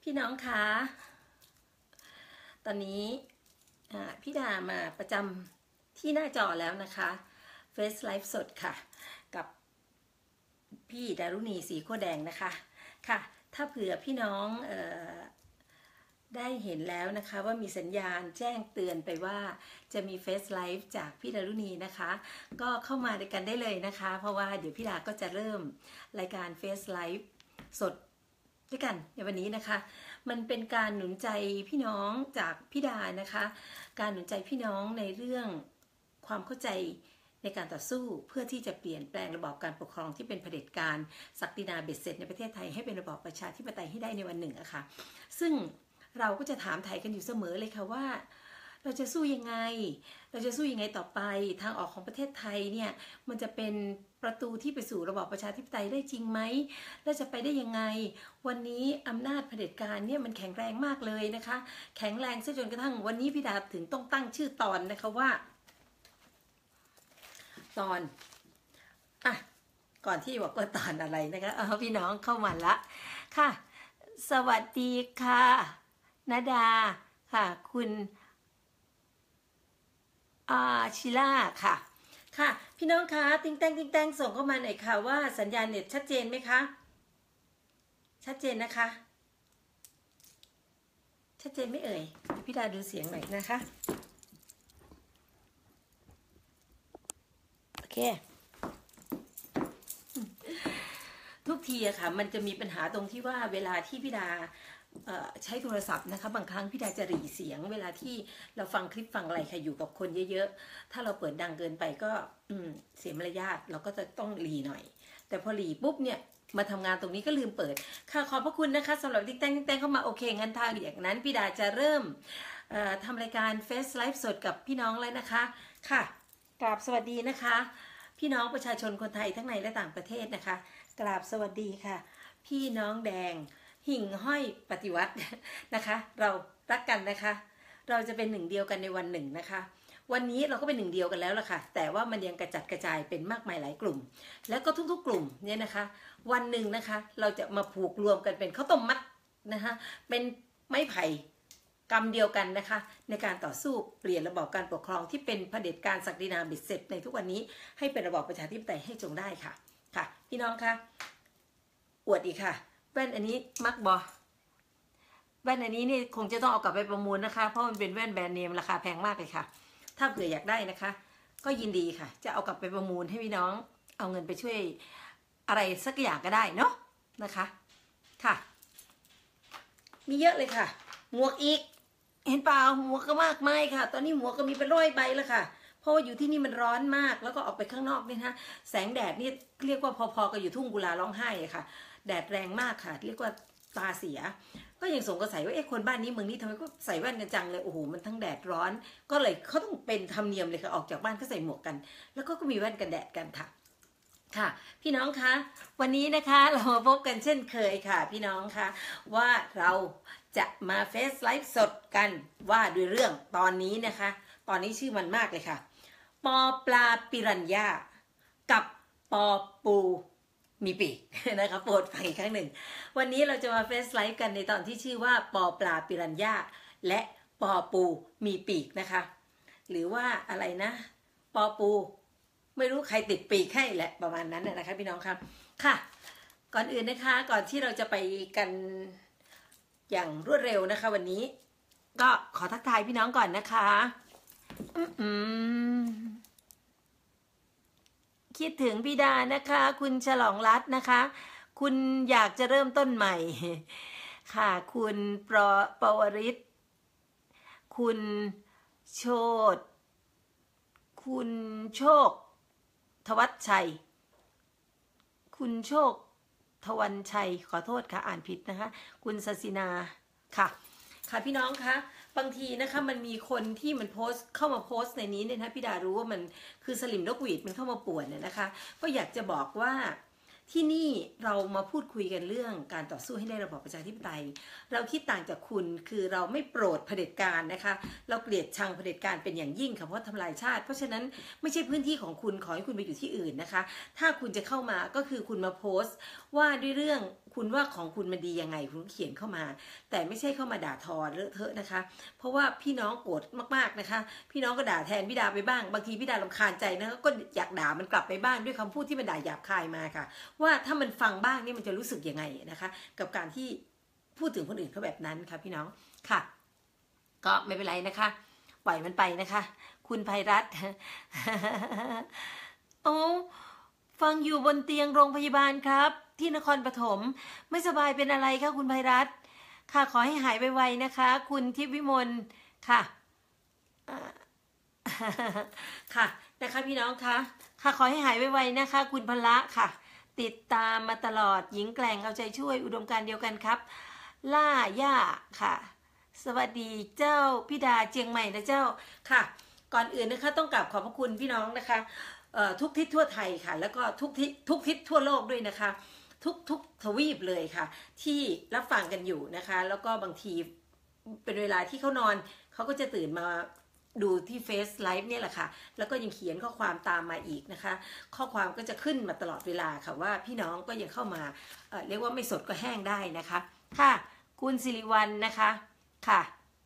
พี่น้องคะตอนนี้พี่ดามาประจำที่หน้าจอแล้วนะคะเฟซไลฟ์สดค่ะกับพี่ดารุณีสีโคแดงนะคะค่ะถ้าเผื่อพี่น้องได้เห็นแล้วนะคะว่ามีสัญญาณแจ้งเตือนไปว่าจะมีเฟซไลฟ์จากพี่ดารุณีนะคะก็เข้ามาด้วยกันได้เลยนะคะเพราะว่าเดี๋ยวพี่ดาก็จะเริ่มรายการเฟซไลฟ์สดด้วยกันในวันนี้นะคะมันเป็นการหนุนใจพี่น้องจากพี่ดานะคะการหนุนใจพี่น้องในเรื่องความเข้าใจในการต่อสู้เพื่อที่จะเปลี่ยนแปลงระบอบการปกครองที่เป็นเผด็จการศักดินาเบ็ดเสร็จในประเทศไทยให้เป็นระบอบประชาธิปไตยให้ได้ในวันหนึ่งอะค่ะซึ่งเราก็จะถามไทยกันอยู่เสมอเลยค่ะว่าเราจะสู้ยังไงต่อไปทางออกของประเทศไทยเนี่ยมันจะเป็นประตูที่ไปสู่ระบอบประชาธิปไตยได้จริงไหมและจะไปได้ยังไงวันนี้อำนาจเผด็จการเนี่ยมันแข็งแรงมากเลยนะคะแข็งแรงซะจนกระทั่งวันนี้พี่ดาถึงต้องตั้งชื่อตอนนะคะว่าตอนก่อนที่บอกว่าตอนอะไรนะคะพี่น้องเข้ามาละค่ะสวัสดีค่ะณดาค่ะคุณชิล่าค่ะค่ะพี่น้องคะติ๊งแตงส่งเข้ามาหน่อยค่ะว่าสัญญาณเน็ตชัดเจนไหมคะชัดเจนนะคะชัดเจนไม่เอ่ยพี่ดาดูเสียงหน่อยนะคะโอเคทุกทีอะค่ะมันจะมีปัญหาตรงที่ว่าเวลาที่พี่ดาใช้โทรศัพท์นะคะบางครั้งพี่ดาจะหรี่เสียงเวลาที่เราฟังคลิปฟังอะไรค่ะอยู่กับคนเยอะๆถ้าเราเปิดดังเกินไปก็เสียมารยาทเราก็จะต้องหรี่หน่อยแต่พอหรี่ปุ๊บเนี่ยมาทำงานตรงนี้ก็ลืมเปิดค่ะขอบพระคุณนะคะสำหรับติ๊งแตงเข้ามาโอเคงั้นทางอย่างนั้นพี่ดาจะเริ่มทำรายการเฟซไลฟ์สดกับพี่น้องแล้วนะคะค่ะกราบสวัสดีนะคะพี่น้องประชาชนคนไทยทั้งในและต่างประเทศนะคะกราบสวัสดีค่ะพี่น้องแดงหิ่งห้อยปฏิวัตินะคะเรารักกันนะคะเราจะเป็นหนึ่งเดียวกันในวันหนึ่งนะคะวันนี้เราก็เป็นหนึ่งเดียวกันแล้วล่ะค่ะแต่ว่ามันยังกระจัดกระจายเป็นมากมายหลายกลุ่มแล้วก็ทุกๆกลุ่มเนี่ยนะคะวันหนึ่งนะคะเราจะมาผูกรวมกันเป็นข้าวต้มมัดนะคะเป็นไม้ไผ่กำเดียวกันนะคะในการต่อสู้เปลี่ยนระบอบการปกครองที่เป็นเผด็จการศักดินาเบ็ดเสร็จในทุกวันนี้ให้เป็นระบอบประชาธิปไตยให้จงได้ค่ะค่ะพี่น้องคะอวดอีกค่ะแว่นอันนี้มักบอแว่นอันนี้นี่คงจะต้องเอากลับไปประมูลนะคะเพราะมันเป็นแว่นแบรนด์เนมราคาแพงมากเลยค่ะถ้าเผื่ออยากได้นะคะก็ยินดีค่ะจะเอากลับไปประมูลให้พี่น้องเอาเงินไปช่วยอะไรสักอย่างก็ได้เนาะนะคะค่ะมีเยอะเลยค่ะหมวกอีกเห็นเปล่าหมวกก็มากมายค่ะตอนนี้หมวกก็มีเป็น100 ใบแล้วค่ะเพราะว่าอยู่ที่นี่มันร้อนมากแล้วก็ออกไปข้างนอกนี่นะแสงแดดนี่เรียกว่าพอๆกับอยู่ทุ่งกุลาร้องไห้เลยค่ะแดดแรงมากค่ะเรียกว่าตาเสียก็ยังสงสัยว่าคนบ้านนี้เมืองนี้ทำไมก็ใส่แว่นกันจังเลยโอ้โหมันทั้งแดดร้อนก็เลยเขาต้องเป็นธรรมเนียมเลยค่ะออกจากบ้านก็ใส่หมวกกันแล้วก็มีแว่นกันแดดกันค่ะค่ะพี่น้องคะวันนี้นะคะเรามาพบกันเช่นเคยค่ะพี่น้องคะว่าเราจะมาเฟซไลฟ์สดกันว่าด้วยเรื่องตอนนี้นะคะตอนนี้ชื่อมันมากเลยค่ะปอปลาปิรันย่ากับปอปูมีปีกนะคะโปรดฟังอีกครั้งหนึ่งวันนี้เราจะมาเฟซไลฟ์กันในตอนที่ชื่อว่าปอปลาปิรันย่าและปอปูมีปีกนะคะหรือว่าอะไรนะปอปูไม่รู้ใครติดปีกให้แหละประมาณนั้นนะคะพี่น้องครับค่ะก่อนอื่นนะคะก่อนที่เราจะไปกันอย่างรวดเร็วนะคะวันนี้ก็ขอทักทายพี่น้องก่อนนะคะคิดถึงพี่ดานะคะคุณฉลองรัตน์นะคะคุณอยากจะเริ่มต้นใหม่ค่ะคุณปวริศคุณโชตคุณโชคทวัชชัยคุณโชคทวันชัยขอโทษค่ะอ่านผิดนะคะคุณศศินาค่ะค่ะพี่น้องคะบางทีนะคะมันมีคนที่มันเข้ามาโพสในนี้เนี่ยนะพี่ดารู้ว่ามันคือสลิมนกหวีดมันเข้ามาป่วนเนี่ยนะคะก็อยากจะบอกว่าที่นี่เรามาพูดคุยกันเรื่องการต่อสู้ให้ได้ระบอบประชาธิปไตยเราคิดต่างจากคุณคือเราไม่โปรดเผด็จการนะคะเราเกลียดชังเผด็จการเป็นอย่างยิ่งค่ะเพราะทำลายชาติเพราะฉะนั้นไม่ใช่พื้นที่ของคุณขอให้คุณไปอยู่ที่อื่นนะคะถ้าคุณจะเข้ามาก็คือคุณมาโพสต์ว่าด้วยเรื่องคุณว่าของคุณมันดียังไงคุณเขียนเข้ามาแต่ไม่ใช่เข้ามาด่าทอเลอะเทอะนะคะเพราะว่าพี่น้องโกรธมากๆนะคะพี่น้องก็ด่าแทนพี่ดาไปบ้างบางทีพี่ดารำคาญใจนะคะก็อยากด่ามันกลับไปบ้างด้วยคำพูดที่มันด่าหยาบคายมาค่ะว่าถ้ามันฟังบ้างนี่มันจะรู้สึกยังไงนะคะกับการที่พูดถึงคนอื่นเขาแบบนั้นค่ะพี่น้องค่ะก็ไม่เป็นไรนะคะปล่อยมันไปนะคะคุณภัยรัตน์ โอ้ฟังอยู่บนเตียงโรงพยาบาลครับที่นครปฐมไม่สบายเป็นอะไรคะคุณภัยรัตน์ค่ะขอให้หายไวๆนะคะคุณทิพย์วิมลค่ะค่ะนะคะพี่น้องคะค่ะขอให้หายไวๆนะคะคุณพละค่ะติดตามมาตลอดหญิงแกร่งเอาใจช่วยอุดมการณ์เดียวกันครับล่าย่าค่ะสวัสดีเจ้าพี่ดาเจียงใหม่นะเจ้าค่ะก่อนอื่นนะคะต้องกราบขอบพระคุณพี่น้องนะคะทุกทิศทั่วไทยค่ะแล้วก็ทุกทิศทั่วโลกด้วยนะคะทุกทวีปเลยค่ะที่รับฟังกันอยู่นะคะแล้วก็บางทีเป็นเวลาที่เขานอนเขาก็จะตื่นมาดูที่เฟซไลฟ์เนี่ยแหละค่ะแล้วก็ยังเขียนข้อความตามมาอีกนะคะข้อความก็จะขึ้นมาตลอดเวลาค่ะว่าพี่น้องก็ยังเข้ามาเรียกว่าไม่สดก็แห้งได้นะคะค่ะคุณสิริวัลนะคะค่ะ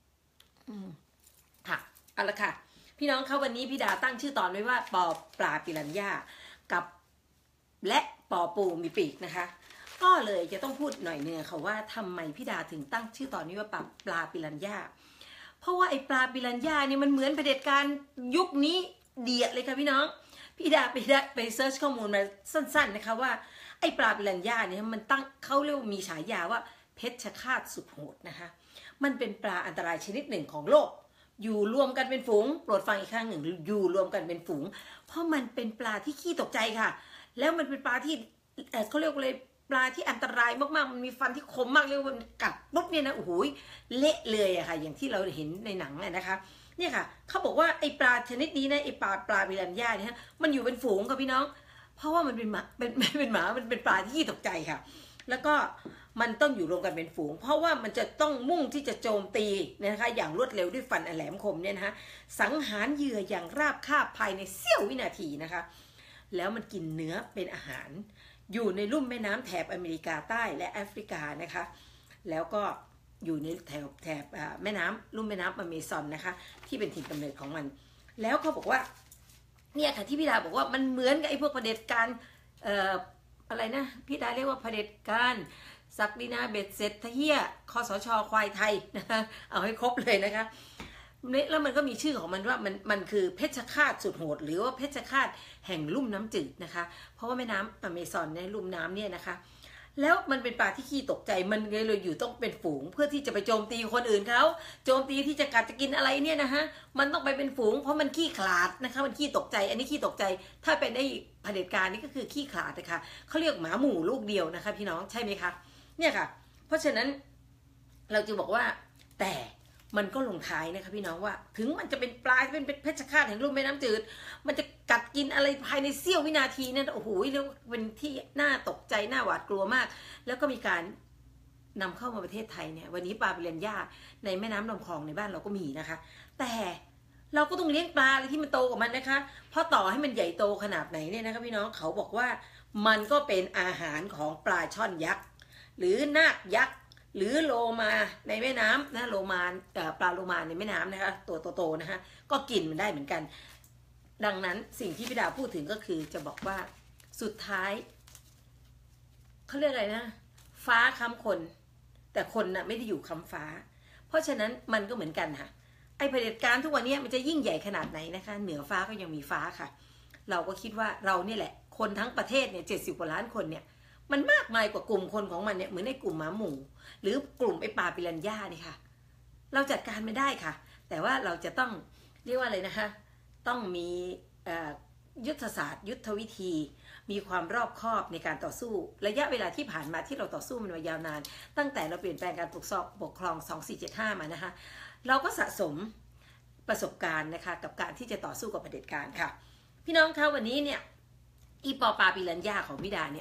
ค่ะเอาละค่ะพี่น้องคะวันนี้พี่ดาตั้งชื่อตอนไว้ว่าปอปลาปิรันย่ากับและปอปูมีปีกนะคะก็เลยจะต้องพูดหน่อยเนื้อค่ะว่าทำไมพี่ดาถึงตั้งชื่อตอนนี้ว่าปลาปิรันย่าเพราะว่าไอ้ปลาปิรันย่านี่มันเหมือนเผด็จการยุคนี้เดียดเลยค่ะพี่น้องพี่ดาไปเซิร์ชข้อมูลมาสั้นๆนะคะว่าไอ้ปลาปิรันย่าเนี่ยมันตั้งเขาเรียกมีฉายาว่าเพชฌฆาตสุดโหดนะคะมันเป็นปลาอันตรายชนิดหนึ่งของโลกอยู่รวมกันเป็นฝูงโปรดฟังอีกครั้งหนึ่งอยู่รวมกันเป็นฝูงเพราะมันเป็นปลาที่ขี้ตกใจค่ะแล้วมันเป็นปลาที่เขาเรียกว่าเลยปลาที่อันตรายมากๆมันมีฟันที่คมมากเรียกว่ามันกัดปุ๊บเนี่ยนะโอ้โหเละเลยอะค่ะอย่างที่เราเห็นในหนังนะคะเนี่ยค่ะเขาบอกว่าไอ้ปลาชนิดนี้นะไอ้ปลาปิรันย่าเนี่ยมันอยู่เป็นฝูงค่ะพี่น้องเพราะว่ามันเป็นหมาเป็นหมามันเป็นปลาที่ขี้ตกใจค่ะแล้วก็มันต้องอยู่รวมกันเป็นฝูงเพราะว่ามันจะต้องมุ่งที่จะโจมตีนะคะอย่างรวดเร็วด้วยฟันอันแหลมคมเนี่ยนะคะสังหารเหยื่ออย่างราบคาบภายในเสี้ยววินาทีนะคะแล้วมันกินเนื้อเป็นอาหารอยู่ในลุ่มแม่น้ำแถบอเมริกาใต้และแอฟริกานะคะแล้วก็อยู่ในแถบแม่น้ำลุ่มแม่น้ำอเมซอนนะคะที่เป็นถิ่นกำเนิดของมันแล้วเขาบอกว่าเนี่ยค่ะที่พี่ดาบอกว่ามันเหมือนกับไอ้พวกเผด็จการอะไรนะพี่ดาเรียกว่าเผด็จการศักดินาเบ็ดเสร็จทะเฮียคสช.ควายไทยนะคะเอาให้ครบเลยนะคะแล้วมันก็มีชื่อของมันว่ามันคือเพชฌฆาตสุดโหดหรือว่าเพชฌฆาตแห่งลุ่มน้ำจืดนะคะเพราะว่าแม่น้ำอเมซอนในลุ่มน้ำเนี่ยนะคะแล้วมันเป็นปลาที่ขี้ตกใจมันเลยอยู่ต้องเป็นฝูงเพื่อที่จะไปโจมตีคนอื่นเขาโจมตีที่จะกัดจะกินอะไรเนี่ยนะคะมันต้องไปเป็นฝูงเพราะมันขี้ขลาดนะคะมันขี้ตกใจอันนี้ขี้ตกใจถ้าเป็นไอ้เผด็จการนี่ก็คือขี้ขลาดนะคะเขาเรียกหมาหมู่ลูกเดียวนะคะพี่น้องใช่ไหมคะเนี่ยค่ะเพราะฉะนั้นเราจะบอกว่าแต่มันก็ลงท้ายนะคะพี่น้องว่าถึงมันจะเป็นปลาเป็นเพชฌฆาตแห่งลุ่มแม่น้ำจืดมันจะกัดกินอะไรภายในเสี้ยววินาทีนั่นโอ้โหเรียกว่าเป็นที่น่าตกใจน่าหวาดกลัวมากแล้วก็มีการนำเข้ามาประเทศไทยเนี่ยวันนี้ปลาปิรันย่าในแม่น้ำลำคลองในบ้านเราก็มีนะคะแต่เราก็ต้องเลี้ยงปลาอะไรที่มันโตกว่ามันนะคะเพราะต่อให้มันใหญ่โตขนาดไหนเนี่ยนะคะพี่น้องเขาบอกว่ามันก็เป็นอาหารของปลาช่อนยักษ์หรือนาคยักษ์หรือโลมาในแม่น้ำนะโลมาปลาโลมาในแม่น้ำนะคะตัวโตๆนะคะก็กินมันได้เหมือนกันดังนั้นสิ่งที่พี่ดาพูดถึงก็คือจะบอกว่าสุดท้ายเขาเรียกอะไรนะฟ้าค้ำคนแต่คนน่ะไม่ได้อยู่ค้ำฟ้าเพราะฉะนั้นมันก็เหมือนกันค่ะไอ้เผด็จการทุกวันนี้มันจะยิ่งใหญ่ขนาดไหนนะคะเหนือฟ้าก็ยังมีฟ้าค่ะเราก็คิดว่าเราเนี่ยแหละคนทั้งประเทศเนี่ย70 กว่าล้านคนเนี่ยมันมากมายกว่ากลุ่มคนของมันเนี่ยเหมือนในกลุ่มหมาหมู่หรือกลุ่มไอ้ปลาปิรันย่านี่ค่ะเราจัดการไม่ได้ค่ะแต่ว่าเราจะต้องเรียกว่าอะไรนะคะต้องมียุทธศาสตร์ยุทธวิธีมีความรอบคอบในการต่อสู้ระยะเวลาที่ผ่านมาที่เราต่อสู้มันมายาวนานตั้งแต่เราเปลี่ยนแปลงการปกครอง2475มานะคะเราก็สะสมประสบการณ์นะคะกับการที่จะต่อสู้กับเผด็จการค่ะพี่น้องคะวันนี้เนี่ยอีปอปลาปิรันย่าของพี่ดาเนี่ย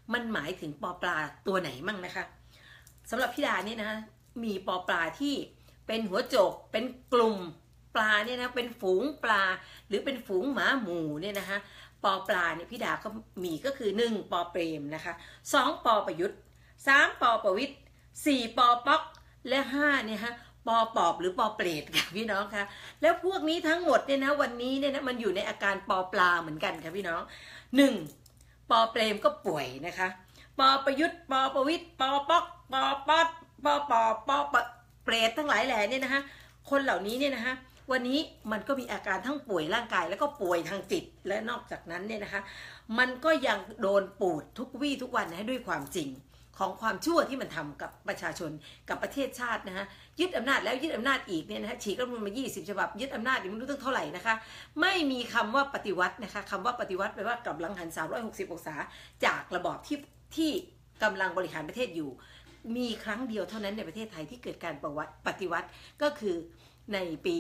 มันหมายถึงปอปลาตัวไหนมั่งนะคะสำหรับพี่ดาเนี่ยนะมีปอปลาที่เป็นหัวโจกเป็นกลุ่มปลาเนี่ยนะเป็นฝูงปลาหรือเป็นฝูงหมาหมู่เนี่ยนะคะปอปลาเนี่ยพี่ดาก็มีก็คือ1ปอเปรมนะคะ2ปอประยุทธ์3ปอประวิตร4ปอป๊อกและ5เนี่ยฮะปอปอบหรือปอเปรตค่ะพี่น้องคะแล้วพวกนี้ทั้งหมดเนี่ยนะวันนี้เนี่ยนะมันอยู่ในอาการปอปลาเหมือนกันค่ะพี่น้อง1ปอเปรมก็ป่วยนะคะปอประยุทธ์ปอประวิตรปอป๊อกปอป๊อดปอปอปอเปรตทั้งหลายแหล่เนี่ยนะคะคนเหล่านี้เนี่ยนะคะวันนี้มันก็มีอาการทั้งป่วยร่างกายแล้วก็ป่วยทางจิตและนอกจากนั้นเนี่ยนะคะมันก็ยังโดนปูดทุกวี่ทุกวันนะด้วยความจริงของความชั่วที่มันทำกับประชาชนกับประเทศชาตินะฮะยึดอำนาจแล้วยึดอำนาจอีกเนี่ยนะฮะฉีกรัฐธรรมนูญมา20ฉบับยึดอำนาจอีกไม่รู้ตั้งเท่าไหร่นะคะไม่มีคำว่าปฏิวัตินะคะคำว่าปฏิวัติแปลว่ากลับหลังหัน360องศาจากระบอบที่กำลังบริหารประเทศอยู่มีครั้งเดียวเท่านั้นในประเทศไทยที่เกิดการปฏิวัติก็คือในปี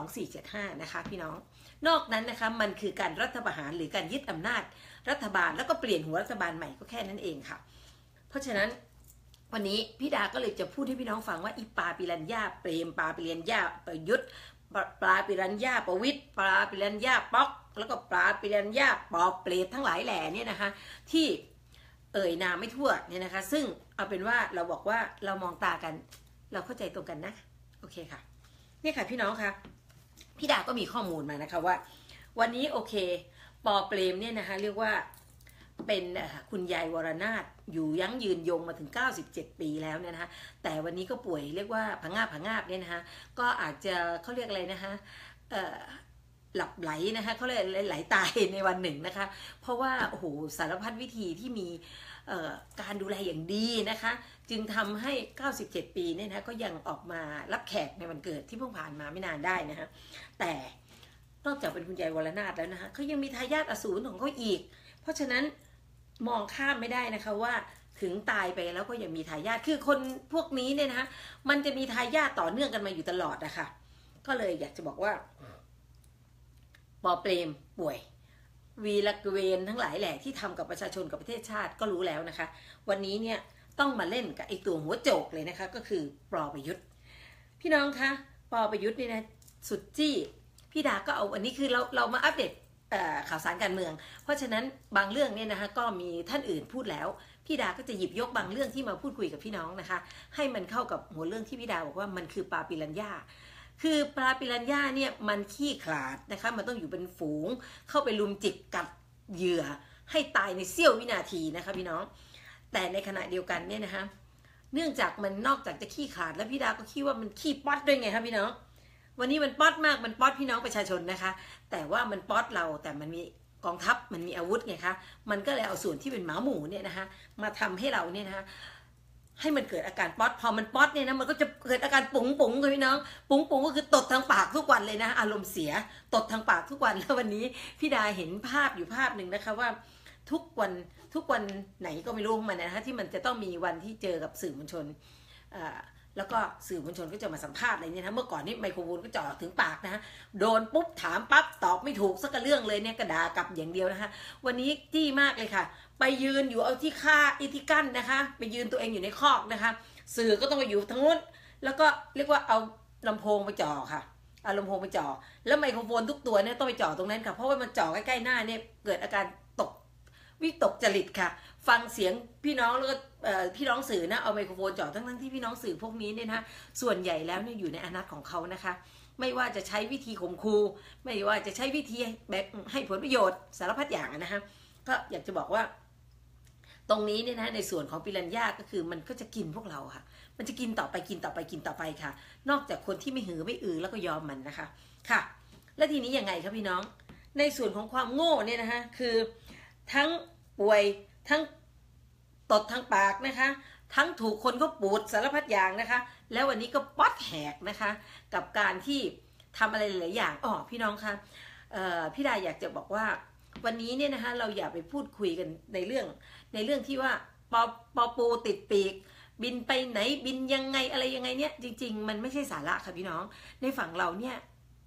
2475นะคะพี่น้องนอกนั้นนะคะมันคือการรัฐประหารหรือการยึดอำนาจรัฐบาลแล้วก็เปลี่ยนหัวรัฐบาลใหม่ก็แค่นั้นเองค่ะเพราะฉะนั้นวันนี้พี่ดาก็เลยจะพูดให้พี่น้องฟังว่าอีปาปิรัญญาเปรมปาปิรัญญาประยุทธ์ปลาปิรัญญาประวิตรปลาปิรัญญาป๊อกแล้วก็ปลาปิรัญญาปอเปรตทั้งหลายแหล่เนี่ยนะคะที่เอ่ยนามไม่ทั่วเนี่ยนะคะซึ่งเอาเป็นว่าเราบอกว่าเรามองตากันเราเข้าใจตรงกันนะโอเคค่ะนี่ค่ะพี่น้องค่ะพี่ดาก็มีข้อมูลมานะคะว่าวันนี้โอเคปอเปรมเนี่ยนะคะเรียกว่าเป็นคุณยายวรนาถอยู่ยั้งยืนยงมาถึง97 ปีแล้วเนี่ยนะคะแต่วันนี้ก็ป่วยเรียกว่าผงาบเนี่ยนะคะก็อาจจะเขาเรียกอะไรนะคะหลับไหลนะคะเขาเรียกไหลตายในวันหนึ่งนะคะเพราะว่าโอ้โหสารพัดวิธีที่มีการดูแลอย่างดีนะคะจึงทำให้97 ปีเนี่ยนะก็ยังออกมารับแขกในวันเกิดที่เพิ่งผ่านมาไม่นานได้นะคะแต่นอกจากเป็นคุณยายวรนาถแล้วนะคะเขายังมีทายาทอสูรของเขาอีกเพราะฉะนั้นมองข้ามไม่ได้นะคะว่าถึงตายไปแล้วก็ยังมีทายาทคือคนพวกนี้เนี่ยนะคะมันจะมีทายาทต่อเนื่องกันมาอยู่ตลอดนะคะก็เลยอยากจะบอกว่าปอเปรมป่วยวีรเวรทั้งหลายแหละที่ทำกับประชาชนกับประเทศชาติก็รู้แล้วนะคะวันนี้เนี่ยต้องมาเล่นกับไอตัวหัวโจกเลยนะคะก็คือปอประยุทธ์พี่น้องคะปอประยุทธ์นี่นะสุดจี้พี่ดาก็เอาอันนี้คือเรามาอัปเดตข่าวสารการเมืองเพราะฉะนั้นบางเรื่องเนี่ยนะคะก็มีท่านอื่นพูดแล้วพี่ดาก็จะหยิบยกบางเรื่องที่มาพูดคุยกับพี่น้องนะคะให้มันเข้ากับหัวเรื่องที่พี่ดาบอกว่ามันคือปลาปิรัญญาคือปลาปิรัญญาเนี่ยมันขี้ขลาดนะคะมันต้องอยู่เป็นฝูงเข้าไปลุมจิกกัดเหยื่อให้ตายในเสี้ยววินาทีนะคะพี่น้องแต่ในขณะเดียวกันเนี่ยนะคะเนื่องจากมันนอกจากจะขี้ขลาดแล้วพี่ดาก็คิดว่ามันขี้ป๊อดด้วยไงคะพี่น้องวันนี้มันป๊อดมากมันป๊อดพี่น้องประชาชนนะคะแต่ว่ามันป๊อดเราแต่มันมีกองทัพมันมีอาวุธไงคะมันก็เลยเอาส่วนที่เป็นหมาหมูเนี่ยนะคะมาทำให้เราเนี่ยนะคะให้มันเกิดอาการป๊อดพอมันป๊อดเนี่ยนะมันก็จะเกิดอาการปุ๋งปุ๋งเลยพี่น้องปุ๋งปุ๋งก็คือตดทางปากทุกวันเลยนะอารมณ์เสียตดทางปากทุกวันแล้ววันนี้พี่ดาเห็นภาพอยู่ภาพหนึ่งนะคะว่าทุกวันไหนก็ไม่รู้มันนะคะที่มันจะต้องมีวันที่เจอกับสื่อมวลชนแล้วก็สื่อมวลชนก็จะมาสัมภาษณ์อะไรเนี่ยนะเมื่อก่อนนี่ไมโครโฟนก็จ่อถึงปากนะฮะโดนปุ๊บถามปั๊บตอบไม่ถูกสักเรื่องเลยเนี่ยกระดากลับอย่างเดียวนะคะวันนี้จี้มากเลยค่ะไปยืนอยู่เอาที่ค่าที่กั้นนะคะไปยืนตัวเองอยู่ในคอกนะคะสื่อก็ต้องไปอยู่ทั้งนู้นแล้วก็เรียกว่าเอาลำโพงไปจ่อค่ะเอาลำโพงไปจ่อแล้วไมโครโฟนทุกตัวเนี่ยต้องไปจ่อตรงนั้นค่ะเพราะว่ามันจ่อใกล้ๆหน้าเนี่ยเกิดอาการวิตกจริตค่ะฟังเสียงพี่น้องแล้วก็พี่น้องสื่อนะเอาไมโครโฟนจ่อทั้งที่พี่น้องสื่อพวกนี้เนี่ยนะส่วนใหญ่แล้วเนี่ยอยู่ในอำนาจของเขานะคะไม่ว่าจะใช้วิธีข่มขู่ไม่ว่าจะใช้วิธีแบบให้ผลประโยชน์สารพัดอย่างนะคะก็อยากจะบอกว่าตรงนี้เนี่ยนะในส่วนของปิรัญญาก็คือมันก็จะกินพวกเราค่ะมันจะกินต่อไปค่ะนอกจากคนที่ไม่หือไม่อือแล้วก็ยอมมันนะคะค่ะและทีนี้ยังไงครับพี่น้องในส่วนของความโง่เนี่ยนะคะคือทั้งป่วยทั้งตดทางปากนะคะทั้งถูกคนก็ปูดสารพัดอย่างนะคะแล้ววันนี้ก็ป๊อดแหกนะคะกับการที่ทำอะไรหลายอย่างพี่น้องคะพี่ดาอยากจะบอกว่าวันนี้เนี่ยนะคะเราอย่าไปพูดคุยกันในเรื่องที่ว่าปอปูติดปีกบินไปไหนบินยังไงอะไรยังไงเนี่ยจริงๆมันไม่ใช่สาระค่ะพี่น้องในฝั่งเราเนี่ย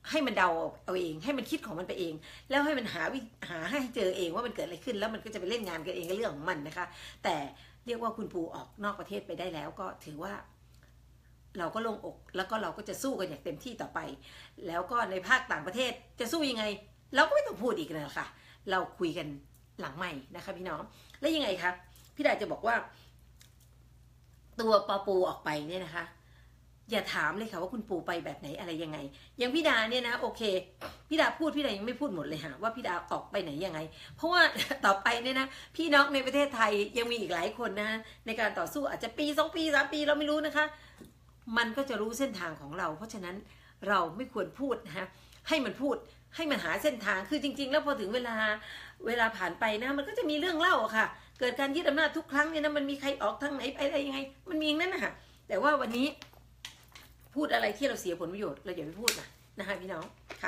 ให้มันเดาเอาเองให้มันคิดของมันไปเองแล้วให้มันหาให้เจอเองว่ามันเกิดอะไรขึ้นแล้วมันก็จะไปเล่นงานกันเองก็เรื่องของมันนะคะแต่เรียกว่าคุณปูออกนอกประเทศไปได้แล้วก็ถือว่าเราก็โล่งอกแล้วก็เราก็จะสู้กันอย่างเต็มที่ต่อไปแล้วก็ในภาคต่างประเทศจะสู้ยังไงเราก็ไม่ต้องพูดอีกแล้วค่ะเราคุยกันหลังใหม่นะคะพี่น้องแล้วยังไงคะพี่ดาจะบอกว่าตัวปอปูออกไปเนี่ยนะคะอย่าถามเลยค่ะว่าคุณปูไปแบบไหนอะไรยังไงอย่างพี่ดาเนี่ยนะโอเคพี่ดาพูดพี่ดายังไม่พูดหมดเลยค่ะว่าพี่ดาออกไปไหนยังไงเพราะว่าต่อไปเนี่ยนะพี่น้องในประเทศไทยยังมีอีกหลายคนนะในการต่อสู้อาจจะปี2 ปี3 ปีเราไม่รู้นะคะมันก็จะรู้เส้นทางของเราเพราะฉะนั้นเราไม่ควรพูดนะคะให้มันพูดให้มันหาเส้นทางคือจริงๆแล้วพอถึงเวลาผ่านไปนะมันก็จะมีเรื่องเล่าค่ะเกิดการยึดอำนาจทุกครั้งเนี่ยนะมันมีใครออกทางไหนไปอะไรยังไงมันมีอย่างนั้นนะคะแต่ว่าวันนี้พูดอะไรที่เราเสียผลประโยชน์เราอย่าไปพูดนะคะพี่น้องค่ะ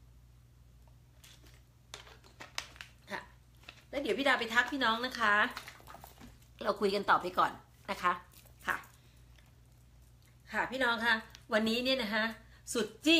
ค่ะแล้วเดี๋ยวพี่ดาไปทักพี่น้องนะคะเราคุยกันต่อไปก่อนนะคะค่ะค่ะพี่น้องค่ะวันนี้เนี่ยนะคะสุดจี้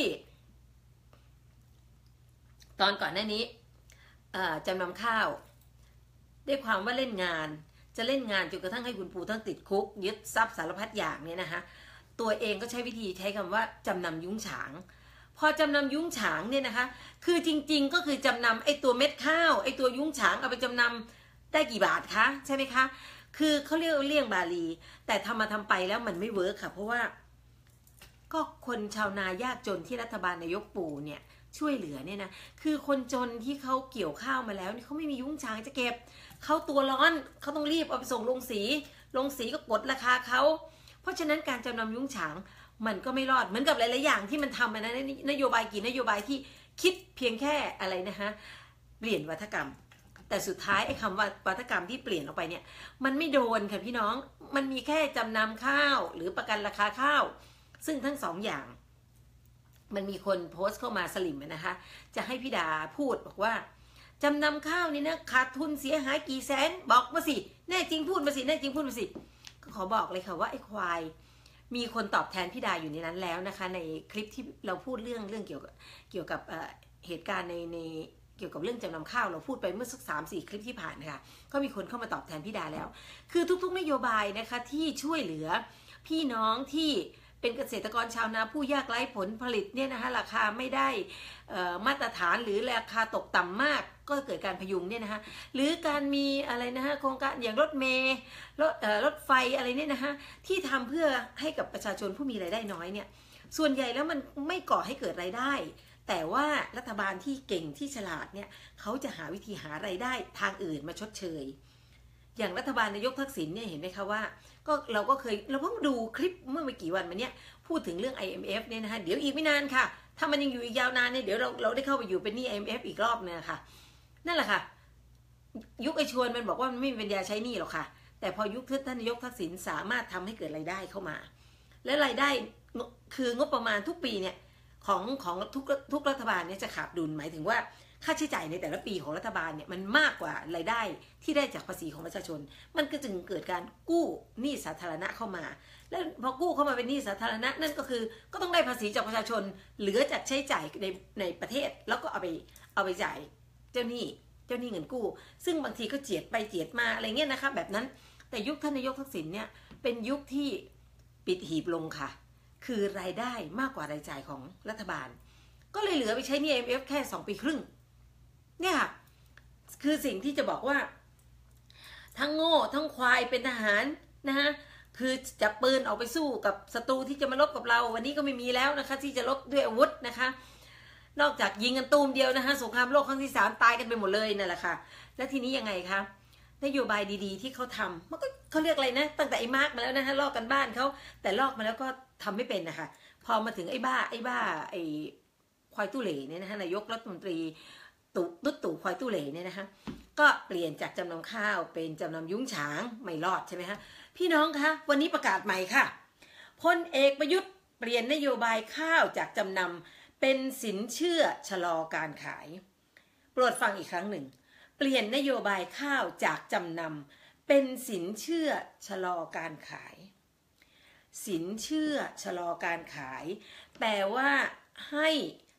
ตอนก่อนหน้านี้จำนำข้าวด้วยความว่าเล่นงานจะเล่นงานจนกระทั่งให้คุณปูต้องติดคุกยึดทรัพย์สารพัดอย่างเนี่ยนะคะตัวเองก็ใช้วิธีใช้คำว่าจำนำยุ้งฉางพอจำนำยุ้งฉางเนี่ยนะคะคือจริงๆก็คือจำนำไอ้ตัวเม็ดข้าวไอ้ตัวยุ้งฉางเอาไปจำนำได้กี่บาทคะใช่ไหมคะคือเขาเรียกเลี่ยงบาลีแต่ทำไปแล้วมันไม่เวิร์คค่ะเพราะว่าก็คนชาวนายากจนที่รัฐบาลนายกปู่เนี่ยช่วยเหลือเนี่ยนะคือคนจนที่เขาเกี่ยวข้าวมาแล้วนี่เขาไม่มียุ้งฉางจะเก็บเขาตัวร้อนเขาต้องรีบเอาไปส่งโรงสีก็กดราคาเขาเพราะฉะนั้นการจำนำยุ้งฉางมันก็ไม่รอดเหมือนกับหลายๆอย่างที่มันทำนะนโยบายกี่นโยบายที่คิดเพียงแค่อะไรนะคะเปลี่ยนวัฒกรรมแต่สุดท้ายไอ้คำว่าวัฒกรรมที่เปลี่ยนออกไปเนี่ยมันไม่โดนค่ะพี่น้องมันมีแค่จำนำข้าวหรือประกันราคาข้าวซึ่งทั้งสองอย่างมันมีคนโพสต์เข้ามาสลิมนะคะจะให้พี่ดาพูดบอกว่าจำนำข้าวนี่นะขาดทุนเสียหายกี่แสนบอกมาสิแน่จริงพูดมาสิแน่จริงพูดมาสิก็ขอบอกเลยค่ะว่าไอ้ควายมีคนตอบแทนพี่ดาอยู่ในนั้นแล้วนะคะในคลิปที่เราพูดเรื่องเกี่ยวกับเหตุการณ์ในเกี่ยวกับเรื่องจำนำข้าวเราพูดไปเมื่อสัก3-4 คลิปที่ผ่านนะคะก็มีคนเข้ามาตอบแทนพี่ดาแล้วคือทุกๆนโยบายนะคะที่ช่วยเหลือพี่น้องที่เป็นเกษตรกรชาวนาผู้ยากไร้ผลผลิตเนี่ยนะคะราคาไม่ได้มาตรฐานหรือราคาตกต่ำมากก็เกิดการพยุงเนี่ยนะคะหรือการมีอะไรนะคะโครงการอย่างรถเมล์รถไฟอะไรเนี่ยนะคะที่ทำเพื่อให้กับประชาชนผู้มีรายได้น้อยเนี่ยส่วนใหญ่แล้วมันไม่ก่อให้เกิดรายได้แต่ว่ารัฐบาลที่เก่งที่ฉลาดเนี่ยเขาจะหาวิธีหารายได้ทางอื่นมาชดเชยอย่างรัฐบาลนายกทักษิณเนี่ยเห็นไหมคะว่าก็เราเพิ่งดูคลิปเมื่อไม่กี่วันมาเนี่ยพูดถึงเรื่อง IMF เนี่ยนะคะเดี๋ยวอีกไม่นานค่ะถ้ามันยังอยู่อีกยาวนานเนี่ยเดี๋ยวเราได้เข้าไปอยู่เป็นหนี้ IMF อีกรอบนึงค่ะนั่นแหละค่ะยุคไอชวนมันบอกว่ามันไม่มีปัญญาใช้หนี้หรอกค่ะแต่พอยุคท่านนายกทักษิณสามารถทำให้เกิดรายได้เข้ามาและรายได้คืองบประมาณทุกปีเนี่ยของทุกรัฐบาลเนี่ยจะขาดดุลหมายถึงว่าค่าใช้จ่ายในแต่ละปีของรัฐบาลเนี่ยมันมากกว่ารายได้ที่ได้จากภาษีของประชาชนมันก็จึงเกิดการกู้หนี้สาธารณะเข้ามาแล้วพอกู้เข้ามาเป็นหนี้สาธารณะนั่นก็คือก็ต้องได้ภาษีจากประชาชนเหลือจากใช้จ่ายในประเทศแล้วก็เอาไปจ่ายเจ้าหนี้เงินกู้ซึ่งบางทีก็เจียดไปเจียดมาอะไรเงี้ยนะคะแบบนั้นแต่ยุคท่านนายกทักษิณเนี่ยเป็นยุคที่ปิดหีบลงค่ะคือรายได้มากกว่ารายจ่ายของรัฐบาลก็เลยเหลือไปใช้หนี้ IMF แค่2 ปีครึ่งเนี่ยคือสิ่งที่จะบอกว่าทั้งโง่ทั้งควายเป็นทหารนะฮะคือจับปืนออกไปสู้กับศัตรูที่จะมาลบกับเราวันนี้ก็ไม่มีแล้วนะคะที่จะลบด้วยอาวุธนะคะนอกจากยิงกันตูมเดียวนะคะสงครามโลกครั้งที่3ตายกันไปหมดเลยนั่นแหละค่ะแล้วทีนี้ยังไงคะนโยบายดีๆที่เขาทำมันก็เขาเรียกอะไรนะตั้งแต่ไอ้มาร์กมาแล้วนะคะลอกกันบ้านเขาแต่ลอกมาแล้วก็ทำไม่เป็นนะคะพอมาถึงไอ้บ้าไอ้ควายตู้เหล่เนี่ยนะคะนายกรัฐมนตรีตู่ควายตู้เหล่เนี่ยนะคะก็เปลี่ยนจากจำนำข้าวเป็นจำนำยุ้งฉางไม่รอดใช่ไหมคะพี่น้องคะวันนี้ประกาศใหม่ค่ะพลเอกประยุทธ์เปลี่ยนนโยบายข้าวจากจำนำเป็นสินเชื่อชะลอการขายโปรดฟังอีกครั้งหนึ่งเปลี่ยนนโยบายข้าวจากจำนำเป็นสินเชื่อชะลอการขายสินเชื่อชะลอการขายแปลว่าให้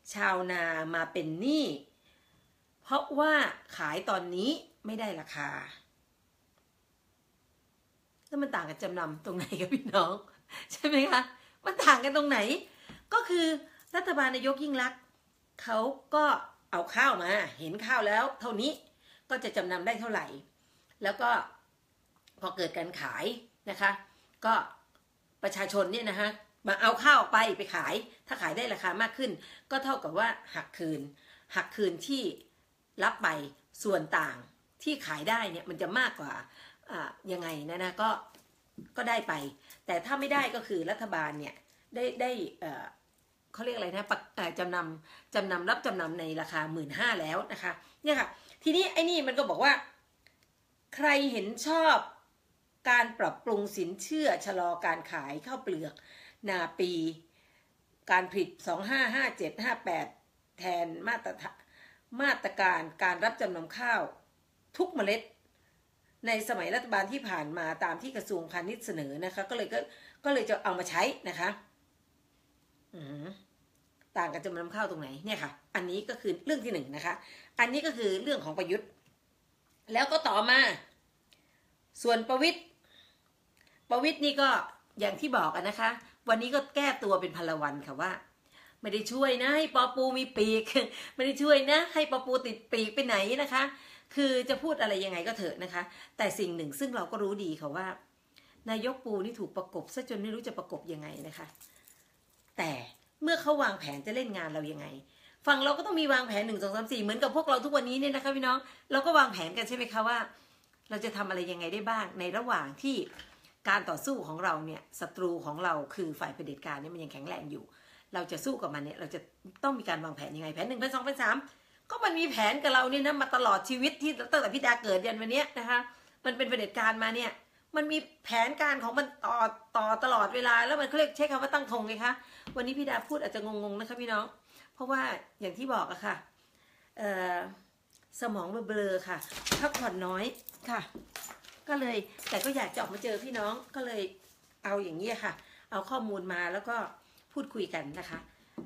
ชาวนามาเป็นหนี้เพราะว่าขายตอนนี้ไม่ได้ราคาแล้วมันต่างกับจำนำตรงไหนกับพี่น้องใช่ไหมคะมันต่างกันตรงไหนก็คือรัฐบาลนายกยิ่งลักษณ์เขาก็เอาข้าวมาเห็นข้าวแล้วเท่านี้ก็จะจำนำได้เท่าไหร่แล้วก็พอเกิดการขายนะคะก็ประชาชนเนี่ยนะคะมาเอาข้าวไปขายถ้าขายได้ราคามากขึ้นก็เท่ากับว่าหักคืนที่รับไปส่วนต่างที่ขายได้เนี่ยมันจะมากกว่ายังไงนะก็ได้ไปแต่ถ้าไม่ได้ก็คือรัฐบาลเนี่ยได้เขาเรียกอะไรนะจำนำรับจำนำในราคา 15,000 แล้วนะคะเนี่ยค่ะทีนี้ไอ้นี่มันก็บอกว่าใครเห็นชอบการปรับปรุงสินเชื่อชะลอการขายข้าวเปลือกนาปีการผลิต2557-58แทนมาตรการการรับจำนำข้าวทุกเมล็ดในสมัยรัฐบาลที่ผ่านมาตามที่กระทรวงพาณิชย์เสนอนะคะก็เลยจะเอามาใช้นะคะต่างกันจำนำข้าวตรงไหนเนี่ยค่ะอันนี้ก็คือเรื่องที่1นะคะอันนี้ก็คือเรื่องของประยุทธ์แล้วก็ต่อมาส่วนประวิตรนี่ก็อย่างที่บอกกันนะคะวันนี้ก็แก้ตัวเป็นพลวันค่ะว่าไม่ได้ช่วยนะให้ปอปูมีปีกไม่ได้ช่วยนะให้ปอปูติดปีกไปไหนนะคะคือจะพูดอะไรยังไงก็เถอะนะคะแต่สิ่งหนึ่งซึ่งเราก็รู้ดีค่ะว่านายกปูนี่ถูกประกบซะจนไม่รู้จะประกบยังไงนะคะแต่เมื่อเขาวางแผนจะเล่นงานเรายังไงฝั่งเราก็ต้องมีวางแผน1 2 3 4เหมือนกับพวกเราทุกวันนี้เนี่ยนะคะพี่น้องเราก็วางแผนกันใช่ไหมคะว่าเราจะทำอะไรยังไงได้บ้างในระหว่างที่การต่อสู้ของเราเนี่ยศัตรูของเราคือฝ่ายเผด็จการเนี่ยมันยังแข็งแรงอยู่เราจะสู้กับมันเนี่ยเราจะต้องมีการวางแผนยังไงแผน1 แผน2 แผน3ก็มันมีแผนกับเราเนี่ยนะมาตลอดชีวิตที่ตั้งแต่พี่ดาเกิดยันวันนี้นะคะมันเป็นเผด็จการมาเนี่ยมันมีแผนการของมันต่อตลอดเวลาแล้วมันเขาเรียกใช้คำว่าตั้งธงไงคะวันนี้พี่ดาพูดอาจจะงงๆนะคะพี่น้องเพราะว่าอย่างที่บอกอะค่ะสมองเบลอๆค่ะพักผ่อนน้อยค่ะก็เลยแต่ก็อยากจะออกมาเจอพี่น้องก็เลยเอาอย่างนี้ค่ะเอาข้อมูลมาแล้วก็พูดคุยกันนะคะ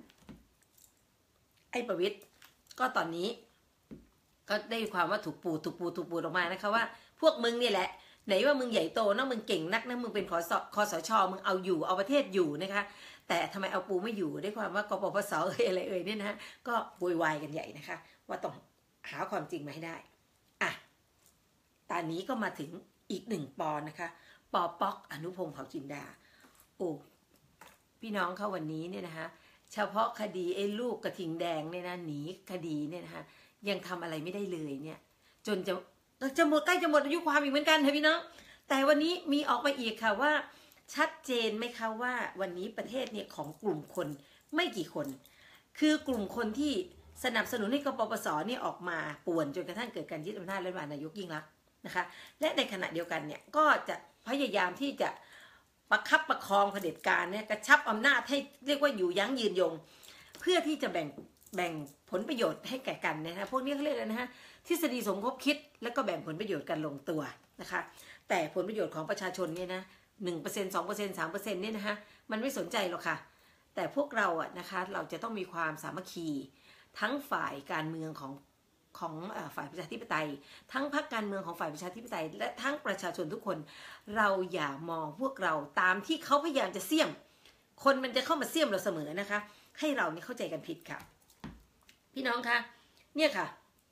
ไอ้ประวิตรก็ตอนนี้ก็ได้ความว่าถูกปูดออกมานะคะว่าพวกมึงเนี่ยแหละไหนว่ามึงใหญ่โตนะมึงเก่งนักนะมึงเป็นคสช.มึงเอาประเทศอยู่นะคะแต่ทำไมเอาปูไม่อยู่ด้วยความว่ากปปส.อะไรเนี่ยนะฮะก็โวยวายกันใหญ่นะคะว่าต้องหาความจริงมาให้ได้อ่ะตอนนี้ก็มาถึงอีก1 ปอนะคะปอป๊อกอนุพงษ์เผ่าจินดาโอ้พี่น้องเขาวันนี้เนี่ยนะคะเฉพาะคดีไอ้ลูกกระทิงแดงเนี่ยนะหนีคดีเนี่ยนะคะยังทำอะไรไม่ได้เลยเนี่ยจนจะหมดใกล้จะหมดอายุความอีกเหมือนกันค่ะพี่น้องแต่วันนี้มีออกมาอีกค่ะว่าชัดเจนไหมคะว่าวันนี้ประเทศเนี่ยของกลุ่มคนไม่กี่คนคือกลุ่มคนที่สนับสนุนให้กปปส.เนี่ยออกมาป่วนจนกระทั่งเกิดการยึดอำนาจรัฐบาลนายกยิ่งลักษณ์นะคะและในขณะเดียวกันเนี่ยก็จะพยายามที่จะประคับประคองเผด็จการเนี่ยกระชับอำนาจให้เรียกว่าอยู่ยั้งยืนยงเพื่อที่จะแบ่งผลประโยชน์ให้แก่กันนะคะพวกนี้เขาเรียกอะไรนะฮะทฤษฎีสมคบคิดแล้วก็แบ่งผลประโยชน์กันลงตัวนะคะแต่ผลประโยชน์ของประชาชนเนี่ยนะ1% 2% 3% เนี่ยนะคะมันไม่สนใจหรอกค่ะแต่พวกเราอะนะคะเราจะต้องมีความสามัคคีทั้งฝ่ายการเมืองของฝ่ายประชาธิปไตยทั้งพรรคการเมืองของฝ่ายประชาธิปไตยและทั้งประชาชนทุกคนเราอย่ามองพวกเราตามที่เขาพยายามจะเสี่ยมคนมันจะเข้ามาเสี่ยมเราเสมอนะคะให้เรานี่เข้าใจกันผิดค่ะพี่น้องคะเนี่ยค่ะ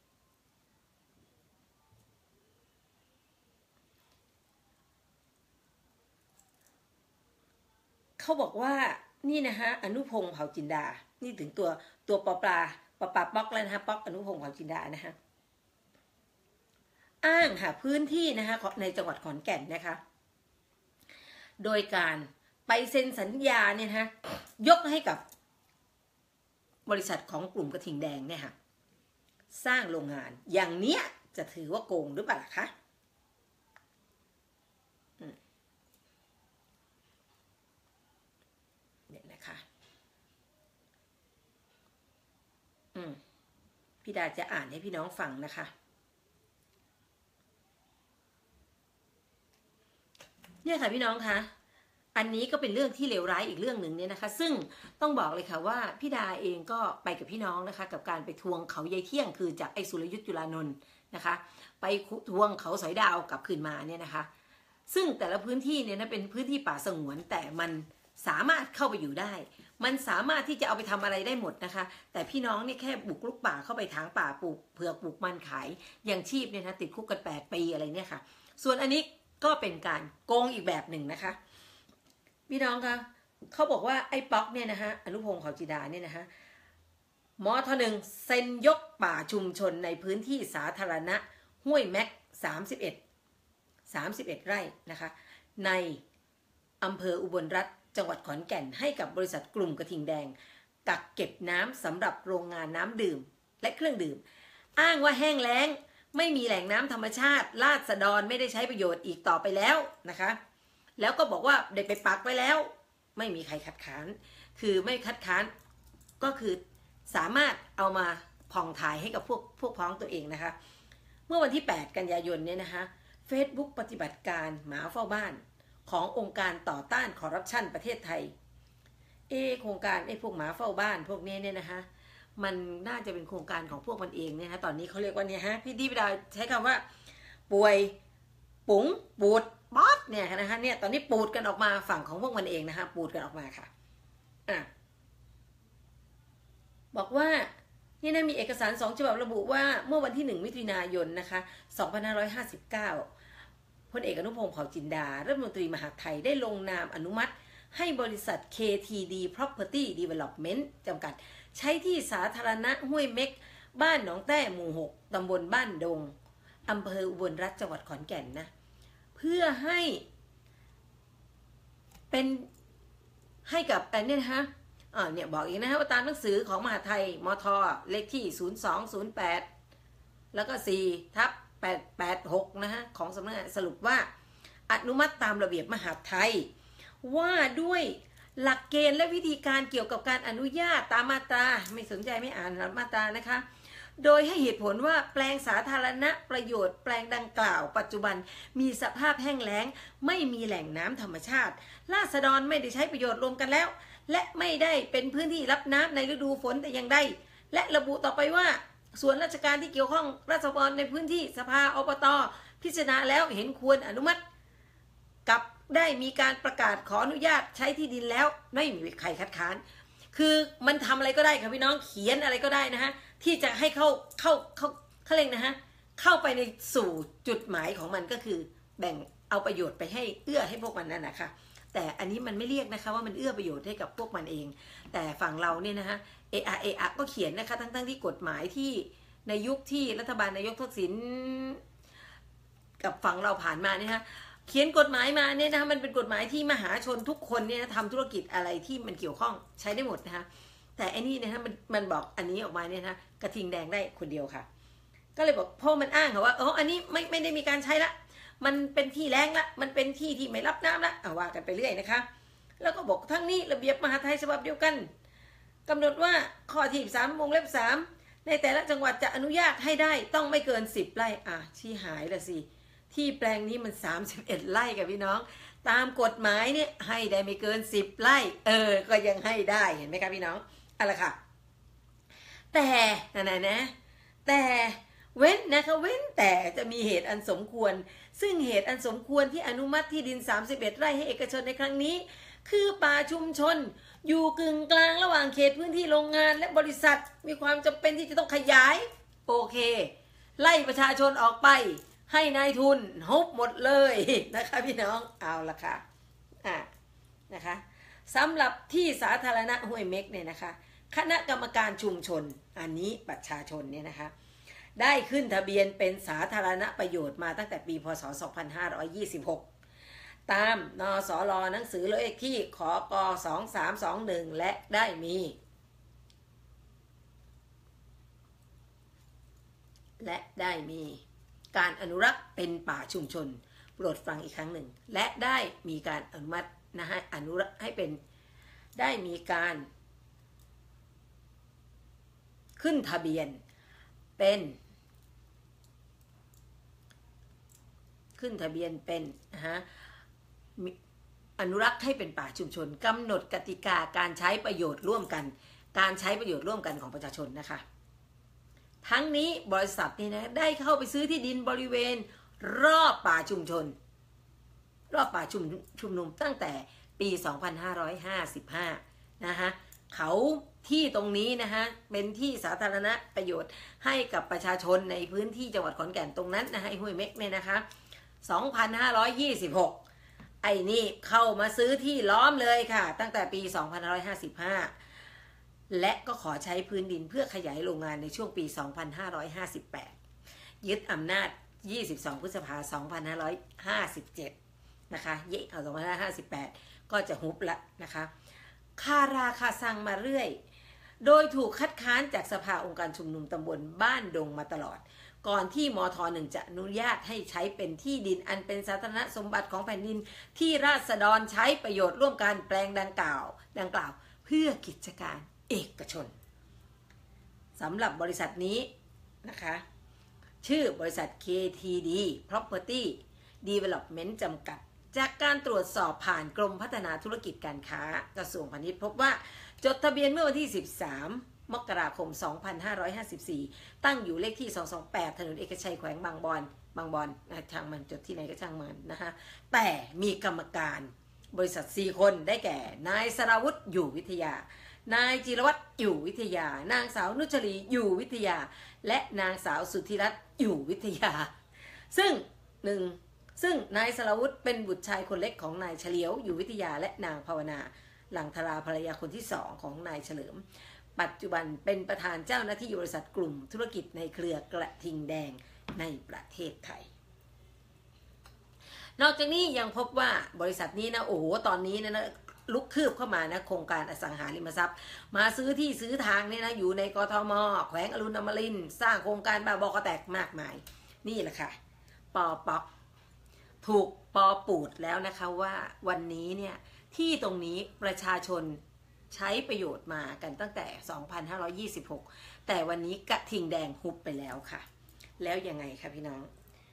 เขาบอกว่านี่นะคะอนุพงษ์เผ่าจินดานี่ถึงตัวปลาป๊อกแล้วนะคะป๊อกอนุพงษ์เผ่าจินดานะคะอ้างหาพื้นที่นะคะในจังหวัดขอนแก่นนะคะโดยการไปเซ็นสัญญาเนี่ยนะคะยกให้กับบริษัทของกลุ่มกระทิงแดงเนี่ยค่ะสร้างโรงงานอย่างเนี้ยจะถือว่าโกงหรือเปล่าคะเนี่ยนะคะพี่ดาจะอ่านให้พี่น้องฟังนะคะเนี่ยค่ะพี่น้องคะอันนี้ก็เป็นเรื่องที่เลวร้ายอีกเรื่องหนึ่งเนี่ยนะคะซึ่งต้องบอกเลยค่ะว่าพี่ดาเองก็ไปกับพี่น้องนะคะกับการไปทวงเขายายเที่ยงคือจากไอ้สุรยุทธ์จุลานนท์นะคะไปทวงเขาสอยดาวกลับคืนมาเนี่ยนะคะซึ่งแต่ละพื้นที่เนี่ยนะเป็นพื้นที่ป่าสงวนแต่มันสามารถเข้าไปอยู่ได้มันสามารถที่จะเอาไปทำอะไรได้หมดนะคะแต่พี่น้องเนี่ยแค่บุกรุกป่าเข้าไปถางป่าปลูกเผือกปลูกมันขายอย่างชีพเนี่ยนะติดคุกกัน8 ปีอะไรเนี่ยค่ะส่วนอันนี้ก็เป็นการโกงอีกแบบหนึ่งนะคะพี่น้องคะเขาบอกว่าไอ้ป๊อกเนี่ยนะคะอนุพงศ์เผ่าจิดาเนี่ยนะคะมท.1เซ็นยกป่าชุมชนในพื้นที่สาธารณะห้วยแม็ก31ไร่นะคะในอำเภออุบลรัตน์จังหวัดขอนแก่นให้กับบริษัทกลุ่มกระทิงแดงกักเก็บน้ำสำหรับโรงงานน้ำดื่มและเครื่องดื่มอ้างว่าแห้งแล้งไม่มีแหล่งน้ำธรรมชาติราษฎรไม่ได้ใช้ประโยชน์อีกต่อไปแล้วนะคะแล้วก็บอกว่าเด็กไปปักไว้แล้วไม่มีใครคัดค้านคือไม่คัดค้านก็คือสามารถเอามาผ่องถ่ายให้กับพวกพ้องตัวเองนะคะเมื่อวันที่8 กันยายนเนี่ยนะคะ Facebook ปฏิบัติการหมาเฝ้าบ้านขององค์การต่อต้านคอร์รัปชันประเทศไทยโครงการพวกหมาเฝ้าบ้านพวกนี้เนี่ยนะคะมันน่าจะเป็นโครงการของพวกมันเองเนี่ยนะตอนนี้เขาเรียกว่าเนี่ยฮะพี่ดีดาใช้คำว่าป่วยปุ๋งปูดป๊อดเนี่ยนะคะเนี่ยตอนนี้ปูดกันออกมาฝั่งของพวกมันเองนะคะปูดกันออกมาค่ะบอกว่านี่นะมีเอกสาร2 ฉบับระบุว่าเมื่อวันที่1 มิถุนายนนะคะ2559พลเอกอนุพงศ์เผ่าจินดารัฐมนตรีมหาดไทยได้ลงนามอนุมัติให้บริษัท KTD Property Development จำกัดใช้ที่สาธารณะห้วยเม็กบ้านหนองแต้หมู่ 6 ตำบลบ้านดงอำเภออุบลรัตน์จังหวัดขอนแก่นนะเพื่อให้เป็นให้กับเนี่ยนะคะเนี่ยบอกอีกนะฮะว่าตามหนังสือของมหาไทยมท.เลขที่0208แล้วก็4/886นะฮะของสำนักงานสรุปว่าอนุมัติตามระเบียบมหาไทยว่าด้วยหลักเกณฑ์และวิธีการเกี่ยวกับการอนุญาตตามมาตราไม่สนใจไม่อ่านมาตรานะคะโดยให้เหตุผลว่าแปลงสาธารณะประโยชน์แปลงดังกล่าวปัจจุบันมีสภาพแห้งแล้งไม่มีแหล่งน้ำธรรมชาติราษฎรไม่ได้ใช้ประโยชน์รวมกันแล้วและไม่ได้เป็นพื้นที่รับน้ำในฤดูฝนแต่อย่างใดและระบุต่อไปว่าส่วนราชการที่เกี่ยวข้องราษฎรในพื้นที่สภาอบต.พิจารณาแล้วเห็นควรอนุมัติกับได้มีการประกาศขออนุญาตใช้ที่ดินแล้วไม่มีใครคัดค้านคือมันทำอะไรก็ได้ค่ะพี่น้องเขียนอะไรก็ได้นะฮะที่จะให้เขาเรียกนะฮะเข้าไปในสู่จุดหมายของมันก็คือแบ่งเอาประโยชน์ไปให้เอื้อให้พวกมันนั่นนะคะแต่อันนี้มันไม่เรียกนะคะว่ามันเอื้อประโยชน์ให้กับพวกมันเองแต่ฝั่งเราเนี่ยนะคะเอก็เขียนนะคะทั้งที่กฎหมายที่ในยุคที่รัฐบาลนายกทักษิณกับฝั่งเราผ่านมาเนี่ยนะเขียนกฎหมายมาเนี่ยนะคะมันเป็นกฎหมายที่มหาชนทุกคนเนี่ยทำธุรกิจอะไรที่มันเกี่ยวข้องใช้ได้หมดนะคะแต่อันนี้นะคะมันบอกอันนี้ออกมาเนี่ยนะกระทิงแดงได้คนเดียวค่ะก็เลยบอกพ่อมันอ้างว่าอันนี้ไม่ได้มีการใช้ละมันเป็นที่แรงละมันเป็นที่ที่ไม่รับน้ำละว่ากันไปเรื่อยนะคะแล้วก็บอกทั้งนี้ระเบียบมหาไทยฉบับเดียวกันกำหนดว่าข้อที่3 วงเล็บ 3ในแต่ละจังหวัดจะอนุญาตให้ได้ต้องไม่เกิน10 ไร่ชี้หายละสิที่แปลงนี้มัน31 ไร่กับพี่น้องตามกฎหมายเนี่ยให้ได้ไม่เกิน10 ไร่ก็ยังให้ได้เห็นไหมคะพี่น้องอะไรค่ะแต่แต่เว้นนะคะเว้นแต่จะมีเหตุอันสมควรซึ่งเหตุอันสมควรที่อนุมัติที่ดิน31 ไร่ให้เอกชนในครั้งนี้คือป่าชุมชนอยู่กึ่งกลางระหว่างเขตพื้นที่โรงงานและบริษัทมีความจำเป็นที่จะต้องขยายโอเคไล่ประชาชนออกไปให้นายทุนฮุบหมดเลยนะคะพี่น้องเอาละค่ะนะคะสำหรับที่สาธารณะห้วยเม็กเนี่ยนะคะคณะกรรมการชุมชนอันนี้ประชาชนเนี่ยนะคะได้ขึ้นทะเบียนเป็นสาธารณประโยชน์มาตั้งแต่ปีพ.ศ. 2526ตามนสล.หนังสือเลขที่ขก2321และได้มีการอนุรักษ์เป็นป่าชุมชนโปรดฟังอีกครั้งหนึ่งและได้มีการอนุมัตินะฮะอนุรักษ์ให้เป็นได้มีการขึ้นทะเบียนเป็นนะฮะอนุรักษ์ให้เป็นป่าชุมชนกำหนดกติกาการใช้ประโยชน์ร่วมกันการใช้ประโยชน์ร่วมกันของประชาชนนะคะทั้งนี้บริษัทนี่นะได้เข้าไปซื้อที่ดินบริเวณรอบป่าชุมชนรอบป่าชุมนุมตั้งแต่ปี 2555 นะคะเขาที่ตรงนี้นะคะเป็นที่สาธารณประโยชน์ให้กับประชาชนในพื้นที่จังหวัดขอนแก่นตรงนั้นนะคะห้วยเม็กเนี่ยนะคะ 2526 ไอ้นี่เข้ามาซื้อที่ล้อมเลยค่ะตั้งแต่ปี 2555 และก็ขอใช้พื้นดินเพื่อขยายโรงงานในช่วงปี 2558 ยึดอำนาจ 22 พฤษภาคม 2557 นะคะ2558 ก็จะฮุบละนะคะคาราคาซังมาเรื่อยโดยถูกคัดค้านจากสภาองค์การชุมนุมตำบลบ้านดงมาตลอดก่อนที่มท.1 จะอนุญาตให้ใช้เป็นที่ดินอันเป็นสาธารณสมบัติของแผ่นดินที่ราษฎรใช้ประโยชน์ร่วมกันแปลงดังกล่าวเพื่อกิจการเอกชนสำหรับบริษัทนี้นะคะชื่อบริษัท KTD Property Development จำกัดจากการตรวจสอบผ่านกรมพัฒนาธุรกิจการค้ากระทรวงพาณิชย์พบว่าจดทะเบียนเมื่อวันที่ 13 มกราคม 2554 ตั้งอยู่เลขที่ 228 ถนนเอกชัยแขวงบางบอนช่างมันจดที่ไหนก็ช่างมันนะคะแต่มีกรรมการบริษัท 4 คนได้แก่นายสราวุฒิอยู่วิทยานายจิรวัตรอยู่วิทยานางสาวนุชลีอยู่วิทยาและนางสาวสุทธิรัตน์อยู่วิทยาซึ่งนายสราวุฒิเป็นบุตรชายคนเล็กของนายเฉลียวอยู่วิทยาและนางภาวนาหลังธราภรรยาคนที่2ของนายเฉลิมปัจจุบันเป็นประธานเจ้าหน้าที่บริษัทกลุ่มธุรกิจในเครือกระทิงแดงในประเทศไทยนอกจากนี้ยังพบว่าบริษัทนี้นะโอ้โหตอนนี้นะลุกคืบเข้ามานะโครงการอสังหาริมทรัพย์มาซื้อที่ซื้อทางเนี่ยนะอยู่ในกทม.แขวงอรุณอมรินทร์สร้างโครงการบ้าบอคอแตกมากมายนี่แหละค่ะปอป๊อกถูกปอปูดแล้วนะคะว่าวันนี้เนี่ยที่ตรงนี้ประชาชนใช้ประโยชน์มากันตั้งแต่ 2526 แต่วันนี้กระทิงแดงฮุบไปแล้วค่ะแล้วยังไงคะพี่น้อง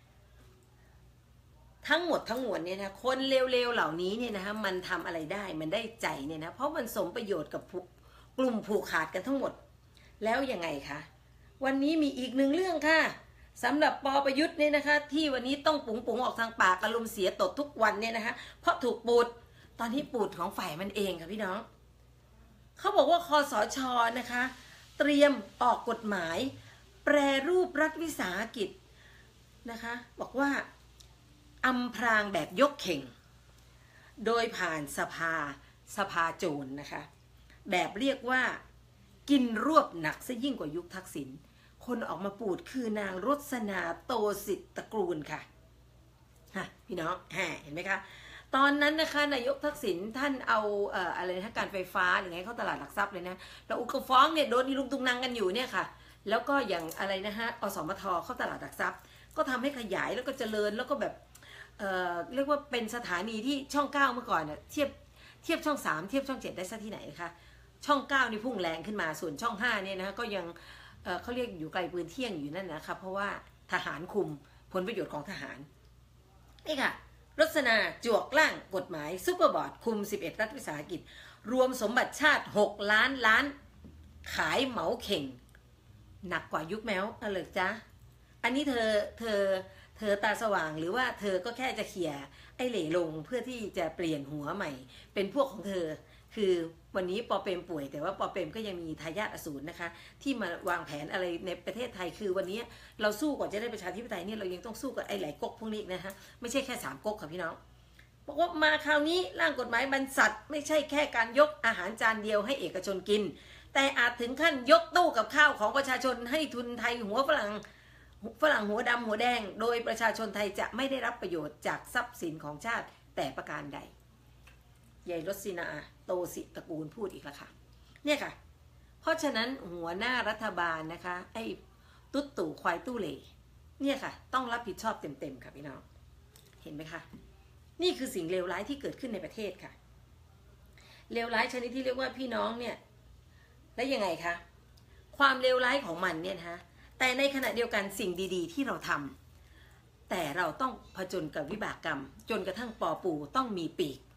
ทั้งหมดทั้งมวลเนี่ยนะคนเลวๆเหล่านี้เนี่ยนะคะมันทำอะไรได้มันได้ใจเนี่ยนะเพราะมันสมประโยชน์กับกลุ่มผูกขาดกันทั้งหมดแล้วยังไงคะวันนี้มีอีกหนึ่งเรื่องค่ะสำหรับป.ประยุทธ์เนี่ยนะคะที่วันนี้ต้องปุ๋งออกทางปากอารมณ์เสียตดทุกวันเนี่ยนะคะเพราะถูกปูดตอนนี้ปูดของฝ่ายมันเองค่ะพี่น้องเขาบอกว่าคสช.นะคะเตรียมออกกฎหมายแปรรูปรัฐวิสาหกิจนะคะบอกว่าอำพรางแบบยกเข่งโดยผ่านสภาโจรนะคะแบบเรียกว่ากินรวบหนักซะยิ่งกว่ายุคทักษิณคนออกมาปูดคือนางรสนาโตสิทธิ์ตระกูลค่ะพี่น้องเห็นไหมคะตอนนั้นนะคะนายกทักษิณท่านเอาอะไรนะการไฟฟ้าหรือไงเข้าตลาดหลักทรัพย์เลยนะแล้วอุกฟ้องเนี่ยโดนอีลุงตุงนางกันอยู่เนี่ยค่ะแล้วก็อย่างอะไรนะฮะอสมทเข้าตลาดหลักทรัพย์ก็ทำให้ขยายแล้วก็เจริญแล้วก็แบบเรียกว่าเป็นสถานีที่ช่อง9เมื่อก่อนเนี่ยเทียบช่อง3เทียบช่อง7ได้สักที่ไหนคะช่อง9นี่พุ่งแรงขึ้นมาส่วนช่อง5เนี่ยนะก็ยังเขาเรียกอยู่ไกลปืนเที่ยงอยู่นั่นนะคะเพราะว่าทหารคุมผลประโยชน์ของทหารนี่ค่ะรสนาจวกร่างกฎหมายซุปเปอร์บอร์ดคุม11รัฐวิสาหกิจรวมสมบัติชาติ6 ล้านล้านขายเหมาเข่งหนักกว่ายุคแมวอะไรจ๊ะอันนี้เธอตาสว่างหรือว่าเธอก็แค่จะเขี่ยไอ้เหล่ลงเพื่อที่จะเปลี่ยนหัวใหม่เป็นพวกของเธอคือวันนี้ปอเปรมป่วยแต่ว่าปอเปรมก็ยังมีทายาทอสูรนะคะที่มาวางแผนอะไรในประเทศไทยคือวันนี้เราสู้ก่อนจะได้ประชาธิปไตยเนี่ยเรายังต้องสู้กับไอ้หลายก๊กพวกนี้นะคะไม่ใช่แค่3ก๊กค่ะพี่น้องบอกว่ามาคราวนี้ร่างกฎหมายบรรษัทไม่ใช่แค่การยกอาหารจานเดียวให้เอกชนกินแต่อาจถึงขั้นยกตู้กับข้าวของประชาชนให้ทุนไทยหัวฝรั่งหัวดำหัวแดงโดยประชาชนไทยจะไม่ได้รับประโยชน์จากทรัพย์สินของชาติแต่ประการใดยายรสนาโตสิตระกูลพูดอีกแล้วค่ะเนี่ยค่ะเพราะฉะนั้นหัวหน้ารัฐบาลนะคะไอ้ตุ๊ดตู่ควายตู้เหล่เนี่ยค่ะต้องรับผิดชอบเต็มๆค่ะพี่น้องเห็นไหมคะนี่คือสิ่งเลวร้ายที่เกิดขึ้นในประเทศค่ะเลวร้ายชนิดที่เรียกว่าพี่น้องเนี่ยแล้วยังไงคะความเลวร้ายของมันเนี่ยนะคะแต่ในขณะเดียวกันสิ่งดีๆที่เราทำแต่เราต้องผจญกับวิบากกรรมจนกระทั่งปอปูต้องมีปีก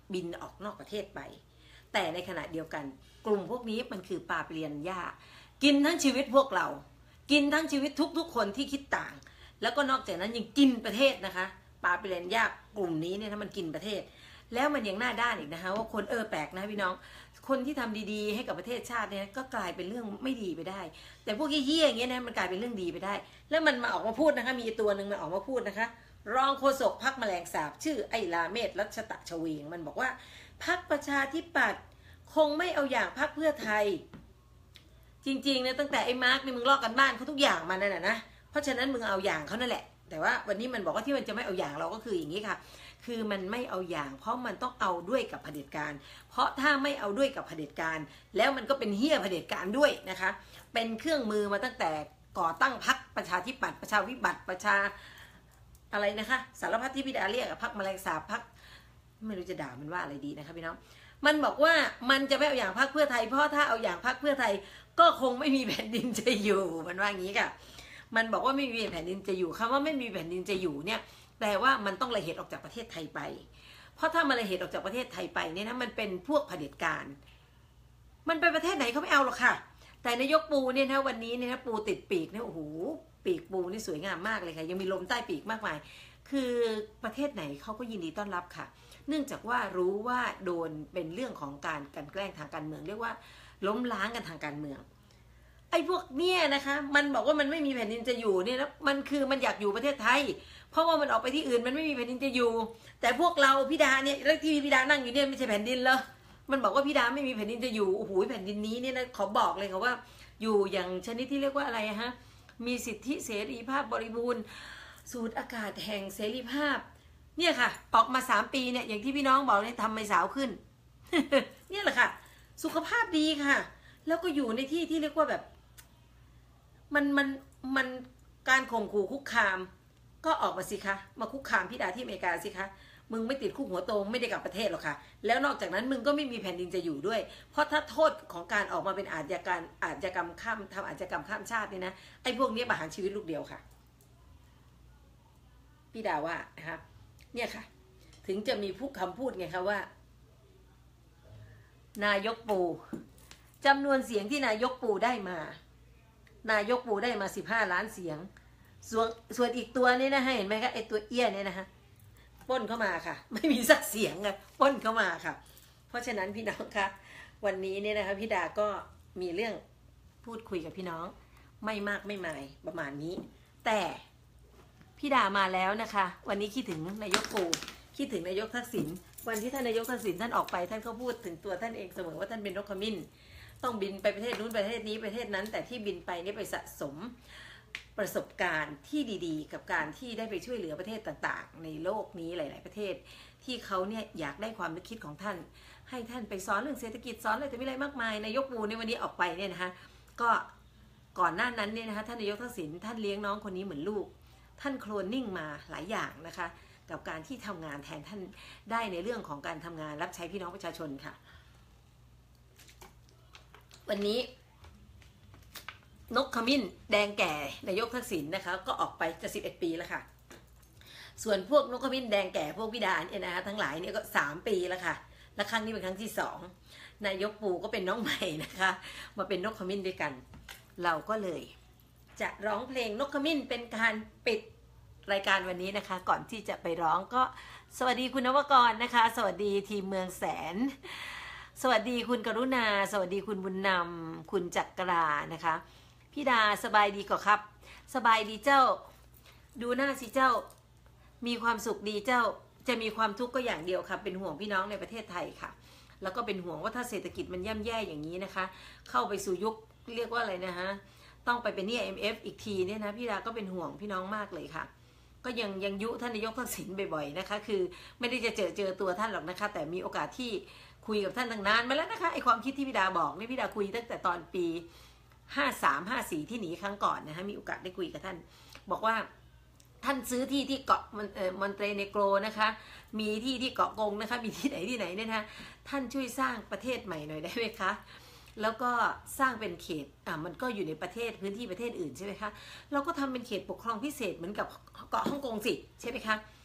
บินออกนอกประเทศไปแต่ในขณะเดียวกันกลุ่มพวกนี้มันคือปลาเปลี่ยนหญ้ากินทั้งชีวิตพวกเรากินทั้งชีวิตทุกๆคนที่คิดต่างแล้วก็นอกจากนั้นยังกินประเทศนะคะปลาเปลี่ยนหญ้ากลุ่มนี้เนี่ยถ้ามันกินประเทศแล้วมันยังหน้าด้านอีกนะคะว่าคนแปลกนะพี่น้องคนที่ทำดีๆให้กับประเทศชาติเนี่ยก็กลายเป็นเรื่องไม่ดีไปได้แต่พวกเหี้ยอย่างเงี้ยนะมันกลายเป็นเรื่องดีไปได้แล้วมันมาออกมาพูดนะคะมีตัวหนึ่งมันออกมาพูดนะคะรองโฆษกพรรคแมลงสาบชื่อไอ้ลาเมศรัชตะชเวงมันบอกว่าพรรคประชาธิปัตย์คงไม่เอาอย่างพรรคเพื่อไทยจริงๆนะตั้งแต่ไอ้มาร์กนี่มึงลอกกันบ้านเขาทุกอย่างมานั่นนะเพราะฉะนั้นมึงเอาอย่างเขานั่นแหละแต่ว่าวันนี้มันบอกว่าที่มันจะไม่เอาอย่างเราก็คืออย่างนี้ค่ะคือมันไม่เอาอย่างเพราะมันต้องเอาด้วยกับเผด็จการเพราะถ้าไม่เอาด้วยกับเผด็จการแล้วมันก็เป็นเหี้ยเผด็จการด้วยนะคะเป็นเครื่องมือมาตั้งแต่ก่อตั้งพรรคประชาธิปัตย์ประชาวิบัติประชาอะไรนะคะสารพัดที่พี่ดาเรียกพรรคแมลงสาบพรรคไม่รู้จะด่ามันว่าอะไรดีนะคะพี่น้องมันบอกว่ามันจะไม่เอาอย่างพรรคเพื่อไทยเพราะถ้าเอาอย่างพรรคเพื่อไทยก็คงไม่มีแผ่นดินจะอยู่มันว่าอย่างนี้ค่ะมันบอกว่าไม่มีแผ่นดินจะอยู่คำว่าไม่มีแผ่นดินจะอยู่เนี่ยแปลว่ามันต้องระเหตุออกจากประเทศไทยไปเพราะถ้ามันระเหตุออกจากประเทศไทยไปเนี่ยนะมันเป็นพวกเผด็จการมันไปประเทศไหนเขาไม่เอาหรอกค่ะแต่นายกปูเนี่ยนะวันนี้เนี่ยนะปูติดปีกเนี่ยโอ้โหปีกปูนี่สวยงามมากเลยค่ะยังมีลมใต้ปีกมากมายคือประเทศไหนเขาก็ยินดีต้อนรับค่ะเนื่องจากว่ารู้ว่าโดนเป็นเรื่องของการกลั่นแกล้งทางการเมืองเรียกว่าล้มล้างกันทางการเมืองไอ้พวกเนี่ยนะคะมันบอกว่ามันไม่มีแผ่นดินจะอยู่เนี่ยนะมันคือมันอยากอยู่ประเทศไทยเพราะว่ามันออกไปที่อื่นมันไม่มีแผ่นดินจะอยู่แต่พวกเราพี่ดาเนี่ยแล้วที่พี่ดานั่งอยู่เนี่ยไม่ใช่แผ่นดินเหรอมันบอกว่าพี่ดาไม่มีแผ่นดินจะอยู่โอ้โหแผ่นดินนี้เนี่ยนะขอบอกเลยค่ะว่าอยู่อย่างชนิดที่เรียกว่าอะไรฮะมีสิทธิเสรีภาพบริบูรณ์สูดอากาศแห่งเสรีภาพเนี่ยค่ะออกมา3 ปีเนี่ยอย่างที่พี่น้องบอกเนี่ยทำไม่สาวขึ้น เนี่ยแหละค่ะสุขภาพดีค่ะแล้วก็อยู่ในที่ที่เรียกว่าแบบมันการข่มขู่คุกคามก็ออกมาสิคะมาคุกคามพี่ดาที่อเมริกาสิคะมึงไม่ติดคุกหัวโตไม่ได้กลับประเทศหรอกค่ะแล้วนอกจากนั้นมึงก็ไม่มีแผ่นดินจะอยู่ด้วยเพราะถ้าโทษของการออกมาเป็นอาชญากรรมข้ามทำอาชญากรรมข้ามชาตินี่นะไอ้พวกนี้ประหารชีวิตลูกเดียวค่ะพี่ดาว่านะคะเนี่ยค่ะถึงจะมีคำพูดไงคะว่านายกปูจำนวนเสียงที่นายกปูได้มานายกปูได้มา15 ล้านเสียงส่วนอีกตัวนี้นะเห็นไหมคะไอตัวเอี้ยเนี่ยนะคะป้นเข้ามาค่ะไม่มีสักเสียงอะป้นเข้ามาค่ะเพราะฉะนั้นพี่น้องคะวันนี้เนี่ยนะคะพี่ดาก็มีเรื่องพูดคุยกับพี่น้องไม่มากไม่มายประมาณนี้แต่พี่ดามาแล้วนะคะวันนี้คิดถึงนายกปูคิดถึงนายกทักษิณวันที่ท่านนายกทักษิณท่านออกไปท่านก็พูดถึงตัวท่านเองเสมอว่าท่านเป็นนกขมิ้นต้องบินไปประเทศนู้นประเทศนี้ประเทศนั้นแต่ที่บินไปนี่ไปสะสมประสบการณ์ที่ดีๆกับการที่ได้ไปช่วยเหลือประเทศต่างๆในโลกนี้หลายๆประเทศที่เขาเนี่ยอยากได้ความนึกคิดของท่านให้ท่านไปสอนเรื่องเศรษฐกิจสอนอะไรแต่ไม่อะไรมากมายนายกปูในวันนี้ออกไปเนี่ยนะคะก็ก่อนหน้านั้นเนี่ยนะคะท่านนายกทักษิณท่านเลี้ยงน้องคนนี้เหมือนลูกท่านโคลนนิ่งมาหลายอย่างนะคะกับการที่ทำงานแทนท่านได้ในเรื่องของการทำงานรับใช้พี่น้องประชาชนค่ะวันนี้นกขมิ้นแดงแก่นายกทักษิณนะคะก็ออกไปจะ11 ปีแล้วค่ะส่วนพวกนกขมิ้นแดงแก่พวกพิดาเนี่ยนะคะทั้งหลายเนี่ยก็3 ปีแล้วค่ะและครั้งนี้เป็นครั้งที่2นายกปูก็เป็นน้องใหม่นะคะมาเป็นนกขมิ้นด้วยกันเราก็เลยจะร้องเพลงนกขมิ้นเป็นการปิดรายการวันนี้นะคะก่อนที่จะไปร้องก็สวัสดีคุณนวกรนะคะสวัสดีทีมเมืองแสนสวัสดีคุณกรุณาสวัสดีคุณบุญนำคุณจักรานะคะพี่ดาสบายดีก่อครับสบายดีเจ้าดูหน้าสิเจ้ามีความสุขดีเจ้าจะมีความทุกข์ก็อย่างเดียวค่ะเป็นห่วงพี่น้องในประเทศไทยค่ะแล้วก็เป็นห่วงว่าถ้าเศรษฐกิจมันย่ำแย่อย่างนี้นะคะเข้าไปสู่ยุคเรียกว่าอะไรนะฮะต้องไปเป็นหนี้ IMF อีกทีเนี่ยนะพี่ดาก็เป็นห่วงพี่น้องมากเลยค่ะก็ยังยุท่านนายกทักษิณบ่อยๆนะคะคือไม่ได้จะเจอตัวท่านหรอกนะคะแต่มีโอกาสที่คุยกับท่านตั้งนานมาแล้วนะคะไอความคิดที่พี่ดาบอกนี่พี่ดาคุยตั้งแต่ตอนปี53-54ที่หนีครั้งก่อนนะคะมีโอกาสได้คุยกับท่านบอกว่าท่านซื้อที่เกาะมอนเตเนโกรนะคะมีที่เกาะกงนะคะมีที่ไหนเนี่ยนะท่านช่วยสร้างประเทศใหม่หน่อยได้ไหมคะแล้วก็สร้างเป็นเขตมันก็อยู่ในประเทศพื้นที่ประเทศอื่นใช่ไหมคะเราก็ทำเป็นเขตปกครองพิเศษเหมือนกับเกาะฮ่องกงสิใช่ไหมคะ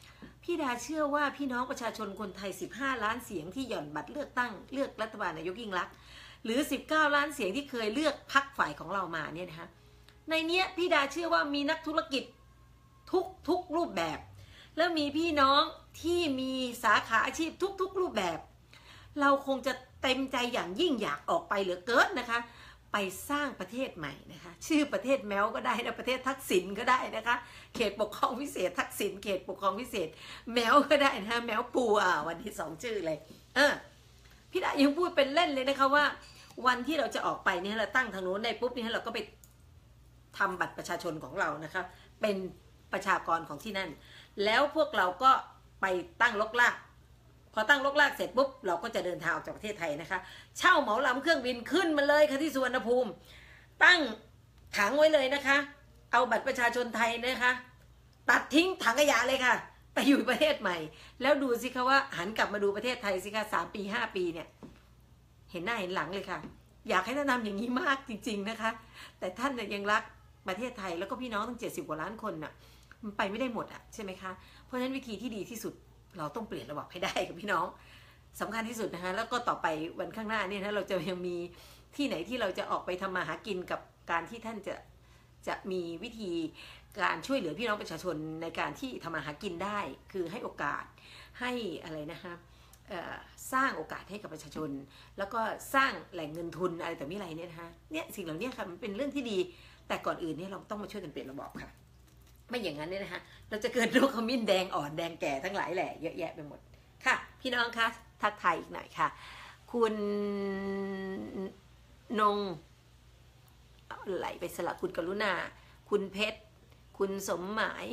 พี่ดาเชื่อว่าพี่น้องประชาชนคนไทย15 ล้านเสียงที่หย่อนบัตรเลือกตั้งเลือกรัฐบาลนายกยิ่งลักษณ์หรือ19 ล้านเสียงที่เคยเลือกพรรคฝ่ายของเรามาเนี่ยนะคะในเนี้ยพี่ดาเชื่อว่ามีนักธุรกิจทุกรูปแบบแล้วมีพี่น้องที่มีสาขาอาชีพทุกรูปแบบเราคงจะเต็มใจอย่างยิ่งอยากออกไปเหลือเกินนะคะไปสร้างประเทศใหม่นะคะชื่อประเทศแมวก็ได้นะประเทศทักษิณก็ได้นะคะเขตปกครองพิเศษทักษิณเขตปกครองพิเศษแมวก็ได้นะคะแมวปูวันที่2 ชื่อเลยพี่ดายังพูดเป็นเล่นเลยนะคะว่าวันที่เราจะออกไปเนี่ยเราตั้งทางโน้นได้ปุ๊บเนี่ยเราก็ไปทำบัตรประชาชนของเรานะคะเป็นประชากรของที่นั่นแล้วพวกเราก็ไปตั้งลกลากพอตั้งลกลากเสร็จปุ๊บเราก็จะเดินทางออกจากประเทศไทยนะคะเช่าเหมาลำเครื่องบินขึ้นมาเลยค่ะที่สุวรรณภูมิตั้งถังไว้เลยนะคะเอาบัตรประชาชนไทยนะคะตัดทิ้งถังขยะเลยค่ะไปอยู่ประเทศใหม่แล้วดูสิคะว่าหันกลับมาดูประเทศไทยสิคะ3 ปี 5 ปีเนี่ยเห็นหน้าเห็นหลังเลยค่ะอยากให้ท่านทำอย่างนี้มากจริงๆนะคะแต่ท่านเนี่ยยังรักประเทศไทยแล้วก็พี่น้องตั้ง70 กว่าล้านคนน่ะมันไปไม่ได้หมดอ่ะใช่ไหมคะเพราะฉะนั้นวิธีที่ดีที่สุดเราต้องเปลี่ยนระบบให้ได้กับพี่น้องสำคัญที่สุดนะคะแล้วก็ต่อไปวันข้างหน้าเนี่ยนะเราจะยังมีที่ไหนที่เราจะออกไปทำมาหากินกับการที่ท่านจะมีวิธีการช่วยเหลือพี่น้องประชาชนในการที่ทำมาหากินได้คือให้โอกาสให้อะไรนะคะสร้างโอกาสให้กับประชาชนแล้วก็สร้างแหล่งเงินทุนอะไรแต่ไม่ไรเนี่ยนะคะเนี่ยสิ่งเหล่านี้ค่ะมันเป็นเรื่องที่ดีแต่ก่อนอื่นเนี่ยเราต้องมาช่วยกันเปลี่ยนระบบค่ะไม่อย่างนั้นเนี่ยนะคะเราจะเกิดโรคขมิ้นแดงอ่อนแดงแก่ทั้งหลายแหล่เยอะแยะไปหมดค่ะพี่น้องคะทักทายอีกหน่อยค่ะคุณนงไหลไปสละคุณกรุณาคุณเพชรคุณสมหมาย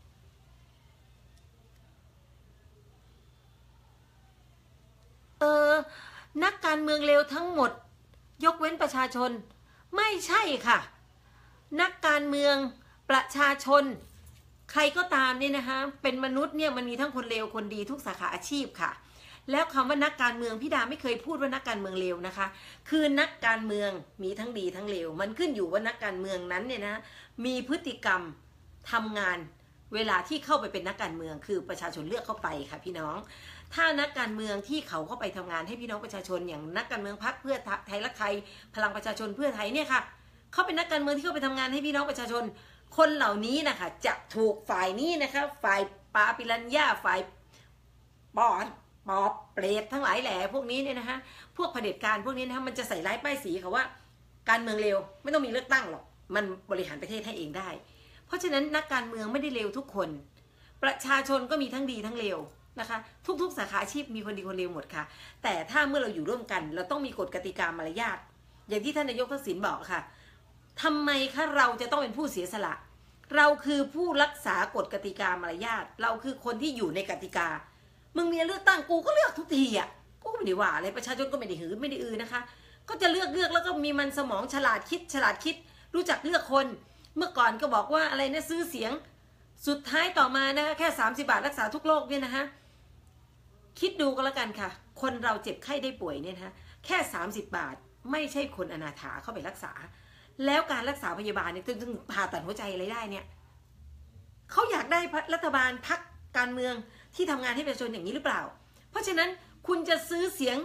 นักการเมืองเลวทั้งหมดยกเว้นประชาชนไม่ใช่ค่ะนักการเมืองประชาชนใครก็ตามเนี่ยนะคะเป็นมนุษย์เนี่ยมันมีทั้งคนเลวคนดีทุกสาขาอาชีพค่ะแล้วคำว่านักการเมืองพี่ดาไม่เคยพูดว่านักการเมืองเลวนะคะคือนักการเมืองมีทั้งดีทั้งเลวมันขึ้นอยู่ว่านักการเมืองนั้นเนี่ยนะมีพฤติกรรมทำงานเวลาที่เข้าไปเป็นนักการเมืองคือประชาชนเลือกเข้าไปค่ะพี่น้องถ้านักการเมืองที่เขาเข้าไปทำงานให้พี่น้องประชาชนอย่างนักการเมืองพรรคเพื่อไทยรักไทยพลังประชาชนเพื่อไทยเนี่ยค่ะเขาเป็นนักการเมืองที่เข้าไปทำงานให้พี่น้องประชาชนคนเหล่านี้นะคะจะถูกฝ่ายนี้นะคะฝ่ายปาปิรัญญาฝ่ายปอบเปรตทั้งหลายแหล่พวกนี้เนี่ยนะคะพวกเผด็จการพวกนี้นะคะมันจะใส่ร้ายป้ายสีค่ะว่าการเมืองเลวไม่ต้องมีเลือกตั้งหรอกมันบริหารประเทศให้เองได้เพราะฉะนั้นนักการเมืองไม่ได้เลวทุกคนประชาชนก็มีทั้งดีทั้งเลวนะคะทุกสาขาอาชีพมีคนดีคนเลวหมดค่ะแต่ถ้าเมื่อเราอยู่ร่วมกันเราต้องมีกฎกติกามารยาทอย่างที่ท่านนายกทักษิณบอกค่ะทำไมคะเราจะต้องเป็นผู้เสียสละเราคือผู้รักษากฎกติกามารยาทเราคือคนที่อยู่ในกติกามึงมีเลือกตั้งกูก็เลือกทุกทีอ่ะกูก็ไม่ได้ว่าอะไรประชาชนก็ไม่ได้หือไม่ได้นะคะก็จะเลือกแล้วก็มีมันสมองฉลาดคิดรู้จักเลือกคนเมื่อก่อนก็บอกว่าอะไรนะซื้อเสียงสุดท้ายต่อมานะคะแค่30 บาทรักษาทุกโรคเนี่ยนะคะคิดดูก็แล้วกันค่ะคนเราเจ็บไข้ได้ป่วยเนี่ยนะคะแค่30 บาทไม่ใช่คนอนาถาเข้าไปรักษาแล้วการรักษาพยาบาลเนี่ยถึงผ่าตัดหัวใจอะไรได้เนี่ยเขาอยากได้รัฐบาลพรรคการเมืองที่ทำงานให้ประชาชนอย่างนี้หรือเปล่าเพราะฉะนั้นคุณจะซื้อเสียง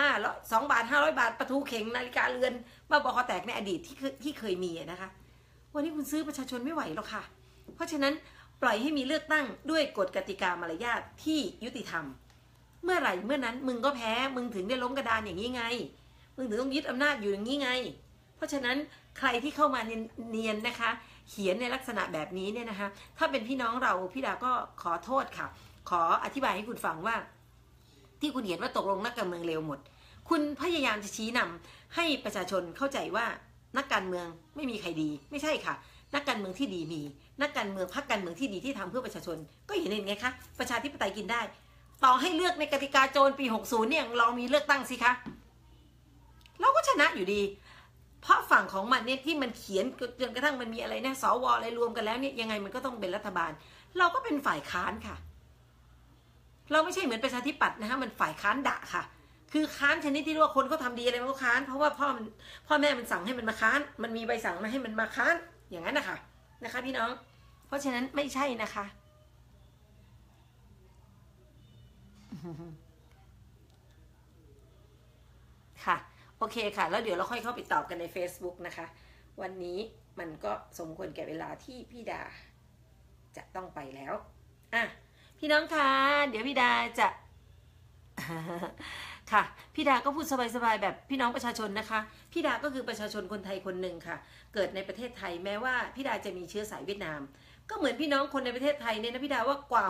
2 บาท500 บาทประตูเข็งนาฬิกาเรือนบ้าบอคอแตกในอดีตที่เคยมีนะคะวันนี้คุณซื้อประชาชนไม่ไหวหรอกค่ะเพราะฉะนั้นปล่อยให้มีเลือกตั้งด้วยกฎกติกามารยาทที่ยุติธรรมเมื่อไหร่เมื่อนั้นมึงก็แพ้มึงถึงได้ล้มกระดานอย่างนี้ไงมึงถึงต้องยึดอำนาจอยู่อย่างนี้ไงเพราะฉะนั้นใครที่เข้ามาเนียนนะคะเขียนในลักษณะแบบนี้เนี่ยนะคะถ้าเป็นพี่น้องเราพี่ดาก็ขอโทษค่ะขออธิบายให้คุณฟังว่าที่คุณเห็นว่าตกลงนักการเมืองเลวหมดคุณพยายามจะชี้นำให้ประชาชนเข้าใจว่านักการเมืองไม่มีใครดีไม่ใช่ค่ะนักการเมืองที่ดีมีนักการเมืองพรรคการเมืองที่ดีที่ทำเพื่อประชาชนก็เห็นไงคะประชาธิปไตยกินได้ต่อให้เลือกในกติกาโจรปี60เนี่ยเรามีเลือกตั้งสิคะเราก็ชนะอยู่ดีเพราะฝั่งของมันเนี่ยที่มันเขียนจนกระทั่งมันมีอะไรนะสวอะไรรวมกันแล้วเนี่ยยังไงมันก็ต้องเป็นรัฐบาลเราก็เป็นฝ่ายค้านค่ะเราไม่ใช่เหมือนประชาธิปัตย์นะคะมันฝ่ายค้านด่าค่ะคือค้านชนิดที่ว่าคนเขาทำดีอะไรมันก็ค้านเพราะว่าพ่อแม่มันสั่งให้มันมาค้านมันมีใบสั่งมาให้มันมาค้านอย่างนั้นนะคะพี่น้องเพราะฉะนั้นไม่ใช่นะคะค่ะโอเคค่ะแล้วเดี๋ยวเราค่อยเข้าไปตอบกันใน Facebook นะคะวันนี้มันก็สมควรแก่เวลาที่พี่ดาจะต้องไปแล้วอ่ะพี่น้องคะเดี๋ยวพี่ดาจะ ค่ะพี่ดาก็พูดสบายๆแบบพี่น้องประชาชนนะคะพี่ดาก็คือประชาชนคนไทยคนหนึ่งค่ะเกิดในประเทศไทยแม้ว่าพี่ดาจะมีเชื้อสายเวียดนามก็เหมือนพี่น้องคนในประเทศไทยเนี่ยนะพี่ดาว่ากว่า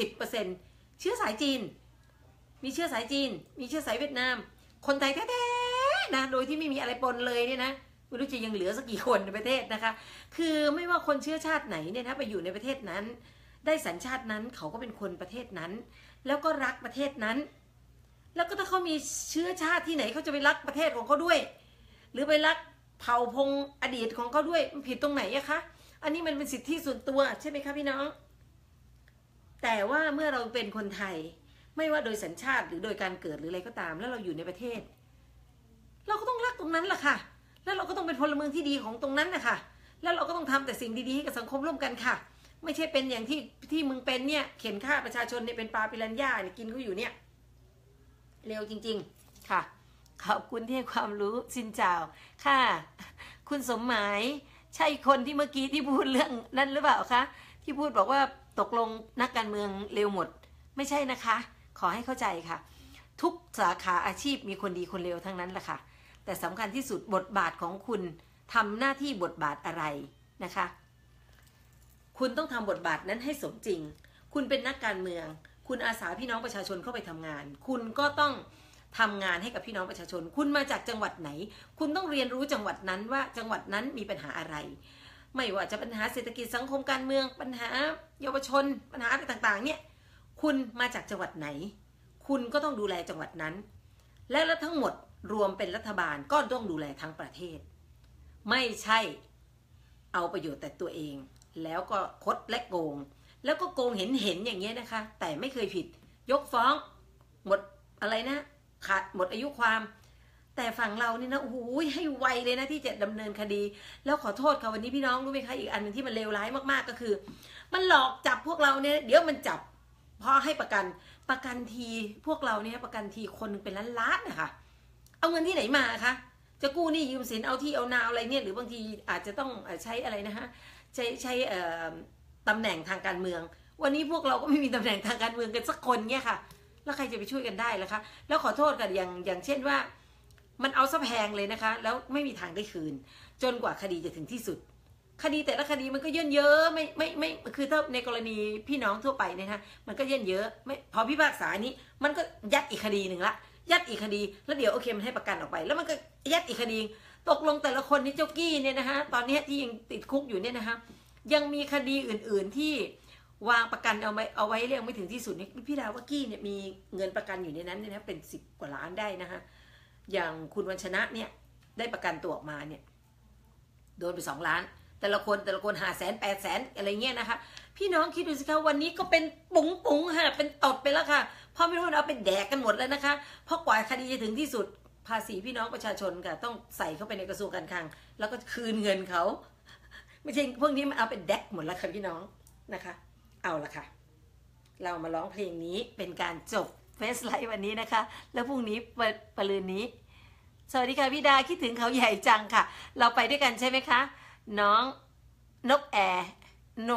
60%เชื้อสายจีนมีเชื้อสายจีนมีเชื้อสายเวียดนามคนไทยแท้ๆนะโดยที่ไม่มีอะไรปนเลยเนี่ยนะไม่รู้จะยังเหลือสักกี่คนในประเทศนะคะคือไม่ว่าคนเชื้อชาติไหนเนี่ยนะไปอยู่ในประเทศนั้นได้สัญชาตินั้นเขาก็เป็นคนประเทศนั้นแล้วก็รักประเทศนั้นแล้วก็ถ้าเขามีเชื้อชาติที่ไหนเขาจะไปรักประเทศของเขาด้วยหรือไปรักเผ่าพงศ์อดีตของเขาด้วยมันผิดตรงไหนอะคะอันนี้มันเป็นสิทธิส่วนตัวใช่ไหมคะพี่น้องแต่ว่าเมื่อเราเป็นคนไทยไม่ว่าโดยสัญชาติหรือโดยการเกิดหรืออะไรก็ตามแล้วเราอยู่ในประเทศเราก็ต้องรักตรงนั้นแหละค่ะแล้วเราก็ต้องเป็นพลเมืองที่ดีของตรงนั้นนะคะแล้วเราก็ต้องทำแต่สิ่งดีๆให้กับสังคมร่วมกันค่ะไม่ใช่เป็นอย่างที่มึงเป็นเนี่ยเข็นฆ่าประชาชนเนี่ยเป็นปลาปิรันย่าเนี่ยกินเขาอยู่เนี่ยเร็วจริงๆค่ะขอบคุณที่ให้ความรู้ซินเจ้าค่ะคุณสมหมายใช่คนที่เมื่อกี้ที่พูดเรื่องนั้นหรือเปล่าคะที่พูดบอกว่าตกลงนักการเมืองเร็วหมดไม่ใช่นะคะขอให้เข้าใจค่ะทุกสาขาอาชีพมีคนดีคนเลวทั้งนั้นแหละค่ะแต่สำคัญที่สุดบทบาทของคุณทำหน้าที่บทบาทอะไรนะคะคุณต้องทำบทบาทนั้นให้สมจริงคุณเป็นนักการเมืองคุณอาสาพี่น้องประชาชนเข้าไปทำงานคุณก็ต้องทำงานให้กับพี่น้องประชาชนคุณมาจากจังหวัดไหนคุณต้องเรียนรู้จังหวัดนั้นว่าจังหวัดนั้นมีปัญหาอะไรไม่ว่าจะปัญหาเศรษฐกิจสังคมการเมืองปัญหาเยาวชนปัญหาอะไรต่างๆเนี่ยคุณมาจากจังหวัดไหนคุณก็ต้องดูแลจังหวัดนั้นและทั้งหมดรวมเป็นรัฐบาลก็ต้องดูแลทั้งประเทศไม่ใช่เอาประโยชน์แต่ตัวเองแล้วก็คดและโกงแล้วก็โกงเห็นอย่างเงี้ยนะคะแต่ไม่เคยผิดยกฟ้องหมดอะไรนะขาดหมดอายุความแต่ฝั่งเรานี่นะโอ้โหให้ไวเลยนะที่จะดำเนินคดีแล้วขอโทษค่ะวันนี้พี่น้องรู้ไหมคะอีกอันนึงที่มันเลวร้ายมากๆก็คือมันหลอกจับพวกเราเนี่ยเดี๋ยวมันจับพอให้ประกันทีพวกเราเนี่ยประกันทีคนนึงเป็นล้านๆนะคะเอาเงินที่ไหนมาคะจะกู้หนี้ยืมสินเอาที่เอานาอะไรเนี่ยหรือบางทีอาจจะต้องใช้อะไรนะคะใช้ตำแหน่งทางการเมืองวันนี้พวกเราก็ไม่มีตำแหน่งทางการเมืองกันสักคนเนี่ยค่ะแล้วใครจะไปช่วยกันได้ล่ะคะแล้วขอโทษกันอย่างเช่นว่ามันเอาซะแพงเลยนะคะแล้วไม่มีทางได้คืนจนกว่าคดีจะถึงที่สุดคดีแต่ละคดีมันก็เยอะไม่คือถ้าในกรณีพี่น้องทั่วไปเนี่ยนะมันก็เยอะไม่พอพิพากษานี้มันก็ยัดอีกคดีหนึ่งละยัดอีกคดีแล้วเดี๋ยวโอเคมันให้ประกันออกไปแล้วมันก็ยัดอีกคดีตกลงแต่ละคนนี่เจ้ากี้เนี่ยนะคะตอนนี้ที่ยังติดคุกอยู่เนี่ยนะคะยังมีคดีอื่นๆที่วางประกันเอาไว้เรียกไม่ถึงที่สุดนี่พี่ดาวว่ากี้เนี่ยมีเงินประกันอยู่ในนั้นเนี่ยนะเป็น10 กว่าล้านได้นะคะอย่างคุณวันชนะเนี่ยได้ประกันตัวออกมาเนี่ยโดนไป2 ล้านแต่ละคน500,000 800,000อะไรเงี้ยนะคะพี่น้องคิดดูสิคะวันนี้ก็เป็นปุ๋งค่ะเป็นตดไปแล้วค่ะเพราะไม่รู้เอาไปแดกกันหมดแล้วนะคะเพราะกว่าคดีจะถึงที่สุดภาษีพี่น้องประชาชนค่ะต้องใส่เข้าไปในกระทรวงการคลังแล้วก็คืนเงินเขาไม่ใช่พวกนี้มันเอาไปแดกหมดแล้วค่ะพี่น้องนะคะเอาละค่ะเรามาร้องเพลงนี้เป็นการจบเฟซไลฟ์วันนี้นะคะแล้วพรุ่งนี้ปรืนนี้สวัสดีค่ะพี่ดาคิดถึงเขาใหญ่จังค่ะเราไปด้วยกันใช่ไหมคะน้องนกแอร์น้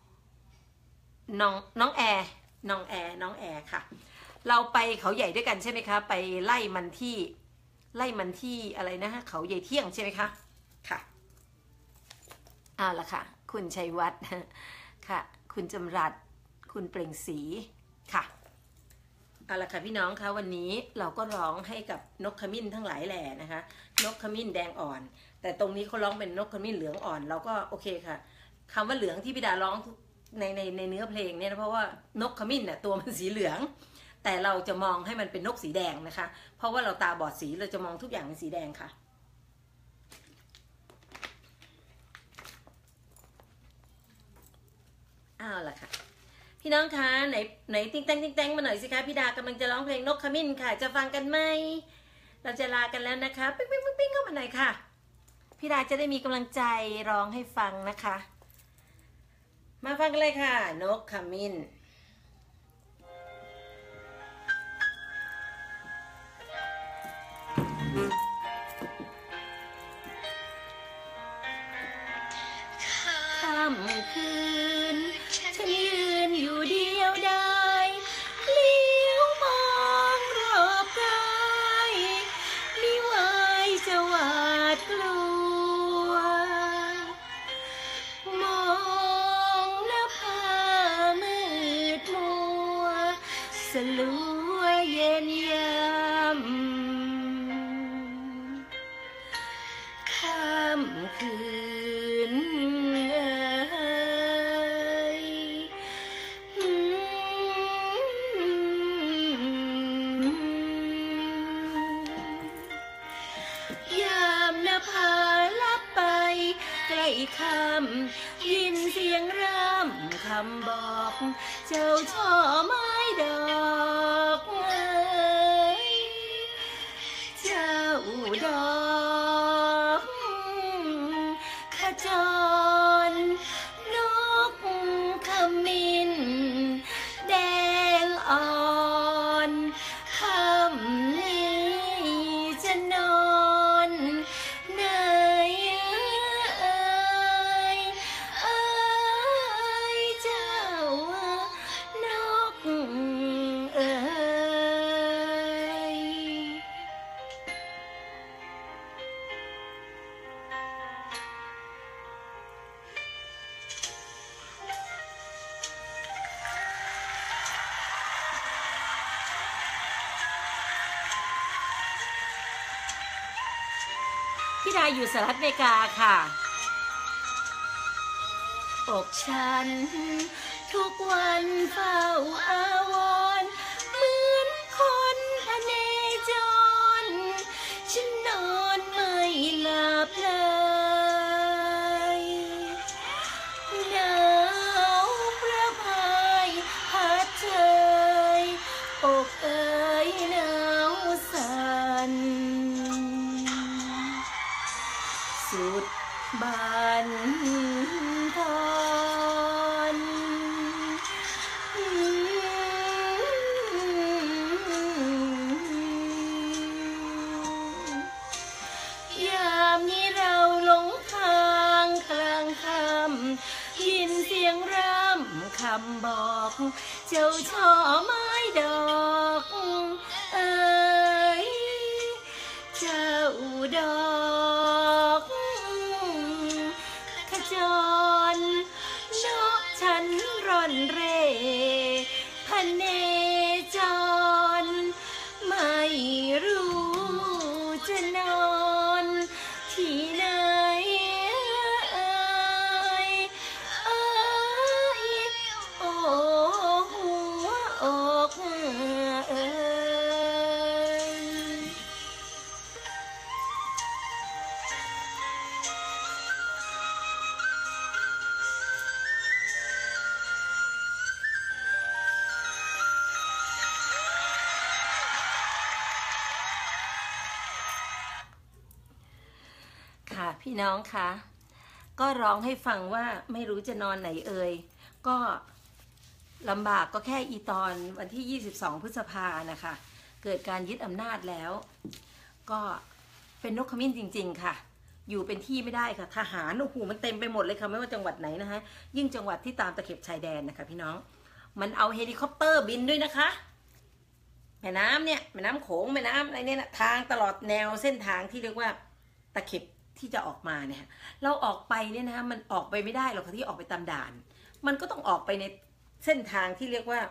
องแอร์ค่ะเราไปเขาใหญ่ด้วยกันใช่ไหมคะไปไล่มันที่อะไรนะฮะเขาใหญ่เที่ยงใช่ไหมคะค่ะเอาละค่ะคุณชัยวัฒน์ค่ะคุณจำรัดคุณเปล่งศรีค่ะเอาละค่ะพี่น้องคะวันนี้เราก็ร้องให้กับนกขมิ้นทั้งหลายแหล่นะคะนกขมิ้นแดงอ่อนแต่ตรงนี้เขาร้องเป็นนกขมิ้นเหลืองอ่อนเราก็โอเคค่ะคำว่าเหลืองที่พี่ดาร้องในเนื้อเพลงเนี่ยนะเพราะว่านกขมิ้นน่ะตัวมันสีเหลืองแต่เราจะมองให้มันเป็นนกสีแดงนะคะเพราะว่าเราตาบอดสีเราจะมองทุกอย่างเป็นสีแดงค่ะอ้าวล่ะค่ะพี่น้องคะไหนติ๊งแตงมาหน่อยสิคะพี่ดากำลังจะร้องเพลงนกขมิ้นค่ะจะฟังกันไหมเราจะลากันแล้วนะคะปิ๊งเข้ามาหน่อยค่ะพี่ดาจะได้มีกำลังใจร้องให้ฟังนะคะมาฟังกันเลยค่ะนกขมิ้นค่ำคืนฉันยืนอยู่เดียวดายเลี้ยวมองรอบกายมิไหวจะหวาดกลัวมองหน้าผามืดมัวสลัวเย็นยามค่ำคืนยามนภาลับไปใกล้ค่ำยินเสียงร่ำคำบอกเจ้าช่อไม้ดอกเจ้าดอกขจรนกขมิ้นแดงอ่อนค่ำนี้จะนอนไหนเจ้านกเอ๋ยพี่ดาอยู่สหรัฐอเมริกาค่ะอกฉันทุกวันเฝ้าอาวรณ์เหมือนคนพเนจรฉันนอนไม่หลับเลยหนาวประพายพัดเชยอกเอ๋ยหนาวสั่นสุดบันทอนยามนี้เราหลงทางกลางค่ำยินเสียงร่ำคำบอกเจ้าช่อไม้ดอกเอ๋ยเจ้าดอกขจรนกฉันร่อนเร่พเนจรไม่รู้จะนอนที่ไหนโอ้หัวอกเอ๋ยค่ะพี่น้องคะก็ร้องให้ฟังว่าไม่รู้จะนอนไหนเอ่ยก็ลำบากก็แค่อีตอนวันที่22พฤษภานะคะ เกิดการยึดอำนาจแล้ว ก็เป็นนกขมิ้นจริงๆค่ะอยู่เป็นที่ไม่ได้ค่ะทหารโอ้โหมันเต็มไปหมดเลยค่ะไม่ว่าจังหวัดไหนนะคะยิ่งจังหวัดที่ตามตะเข็บชายแดนนะคะพี่น้องมันเอาเฮลิคอปเตอร์บินด้วยนะคะแม่น้ำเนี่ยแม่น้ำโขงแม่น้ำอะไรเนี่ยนะทางตลอดแนวเส้นทางที่เรียกว่าตะเข็บที่จะออกมาเนี่ยเราออกไปเนี่ยนะคะมันออกไปไม่ได้หรอกค่ะที่ออกไปตามด่านมันก็ต้องออกไปในเส้นทางที่เรียกว่า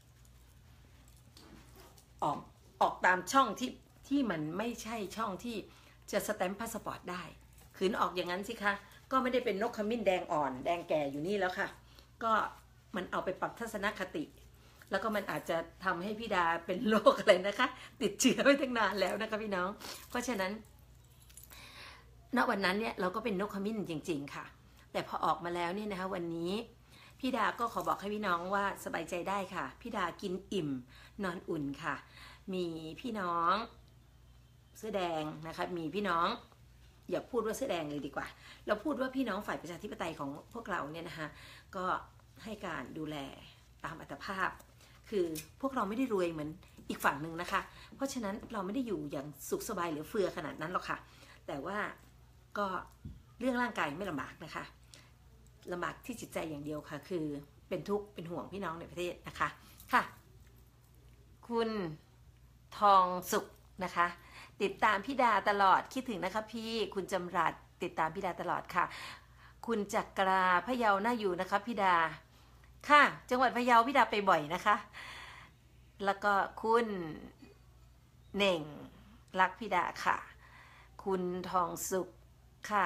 ออกตามช่องที่มันไม่ใช่ช่องที่จะสแตมป์พาสปอร์ตได้ขืนออกอย่างนั้นสิคะก็ไม่ได้เป็นนกขมิ้นแดงอ่อนแดงแก่อยู่นี่แล้วค่ะก็มันเอาไปปรับทัศนคติแล้วก็มันอาจจะทำให้พี่ดาเป็นโรคอะไรนะคะติดเชื้อไปตั้งนานแล้วนะคะพี่น้องเพราะฉะนั้นณวันนั้นเนี่ยเราก็เป็นนกขมิ้นจริงๆค่ะแต่พอออกมาแล้วเนี่ยนะคะวันนี้พี่ดาก็ขอบอกให้พี่น้องว่าสบายใจได้ค่ะพี่ดากินอิ่มนอนอุ่นค่ะมีพี่น้องเสื้อแดงนะคะมีพี่น้องอย่าพูดว่าเสื้อแดงเลยดีกว่าเราพูดว่าพี่น้องฝ่ายประชาธิปไตยของพวกเราเนี่ยนะคะก็ให้การดูแลตามอัตภาพคือพวกเราไม่ได้รวยเหมือนอีกฝั่งหนึ่งนะคะ เพราะฉะนั้นเราไม่ได้อยู่อย่างสุขสบายหรือเฟือขนาดนั้นหรอกค่ะแต่ว่าก็เรื่องร่างกายไม่ลำบากนะคะลำบากที่จิตใจอย่างเดียวค่ะคือเป็นทุกข์เป็นห่วงพี่น้องในประเทศนะคะค่ะคุณทองสุขนะคะติดตามพี่ดาตลอดคิดถึงนะคะพี่คุณจำรัดติดตามพี่ดาตลอดค่ะคุณจักราพะเยาน่าอยู่นะคะพี่ดาค่ะจังหวัดพะเยาพี่ดาไปบ่อยนะคะแล้วก็คุณเน่งรักพี่ดาค่ะคุณทองสุขค่ะ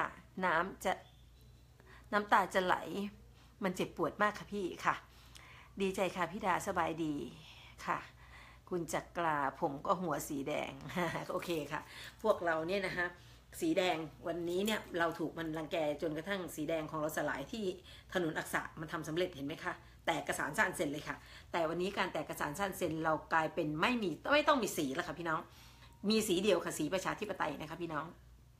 น้ำตาจะไหลมันเจ็บปวดมากค่ะพี่ค่ะดีใจค่ะพี่ดาสบายดีค่ะคุณจักราผมก็หัวสีแดง โอเคค่ะพวกเราเนี่ยนะคะสีแดงวันนี้เนี่ยเราถูกมันรังแกจนกระทั่งสีแดงของเราสลายที่ถนนอักษะมันทำสำเร็จเห็นไหมคะแตกกระสานซ่านเซนเลยค่ะแต่วันนี้การแตกกระสานซ่านเซนเรากลายเป็นไม่ต้องมีสีแล้วค่ะพี่น้องมีสีเดียวค่ะสีประชาธิปไตยนะคะพี่น้อง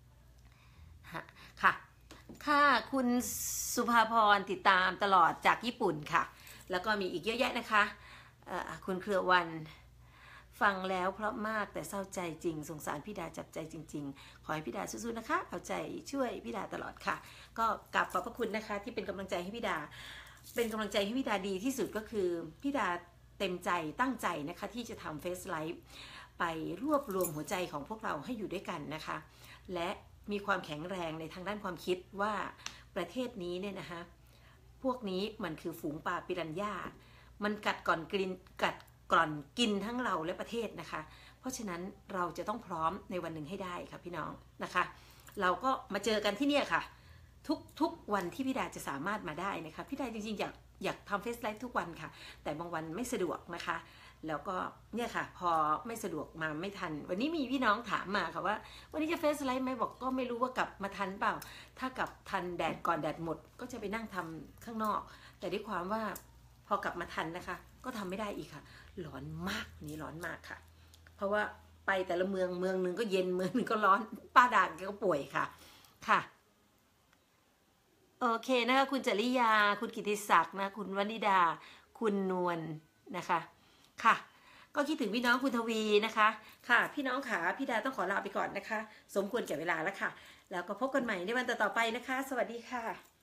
ค่ะค่ะคุณสุภาพรติดตามตลอดจากญี่ปุ่นค่ะแล้วก็มีอีกเยอะแยะนะคะคุณเครือวันฟังแล้วเพราะมากแต่เศร้าใจจริงสงสารพี่ดาจับใจจริงๆขอให้พี่ดาสู้ๆนะคะเอาใจช่วยพี่ดาตลอดค่ะก็กราบขอบพระคุณนะคะที่เป็นกำลังใจให้พี่ดาเป็นกำลังใจให้พี่ดาดีที่สุดก็คือพี่ดาเต็มใจตั้งใจนะคะที่จะทำเฟซไลฟ์ไปรวบรวมหัวใจของพวกเราให้อยู่ด้วยกันนะคะและมีความแข็งแรงในทางด้านความคิดว่าประเทศนี้เนี่ยนะคะพวกนี้มันคือฝูงปลาปิรันย่ามันกัดก่อนกินทั้งเราและประเทศนะคะเพราะฉะนั้นเราจะต้องพร้อมในวันหนึ่งให้ได้ค่ะพี่น้องนะคะเราก็มาเจอกันที่นี่ค่ะทุกวันที่พี่ดาจะสามารถมาได้นะคะพี่ดาจริงๆอยากทำเฟซไลฟ์ทุกวันค่ะแต่บางวันไม่สะดวกนะคะแล้วก็เนี่ยค่ะพอไม่สะดวกมาไม่ทันวันนี้มีพี่น้องถามมาค่ะว่าวันนี้จะเฟซไลฟ์ไหมบอกก็ไม่รู้ว่ากลับมาทันเปล่าถ้ากลับทันแดดก่อนแดดหมดก็จะไปนั่งทำข้างนอกแต่ด้วยความว่าพอกลับมาทันนะคะก็ทำไม่ได้อีกค่ะร้อนมากนี่ร้อนมากค่ะเพราะว่าไปแต่ละเมืองนึงก็เย็นเมืองนึงก็ร้อนป้าด่างก็ป่วยค่ะค่ะโอเคนะคะคุณจริยาคุณกิติศักดิ์นะคุณวนิดาคุณนวลนะคะค่ะก็คิดถึงพี่น้องคุณทวีนะคะค่ะพี่น้องขาพี่ดาต้องขอลาไปก่อนนะคะสมควรแก่เวลาแล้วค่ะแล้วก็พบกันใหม่ในวันต่อๆไปนะคะสวัสดีค่ะ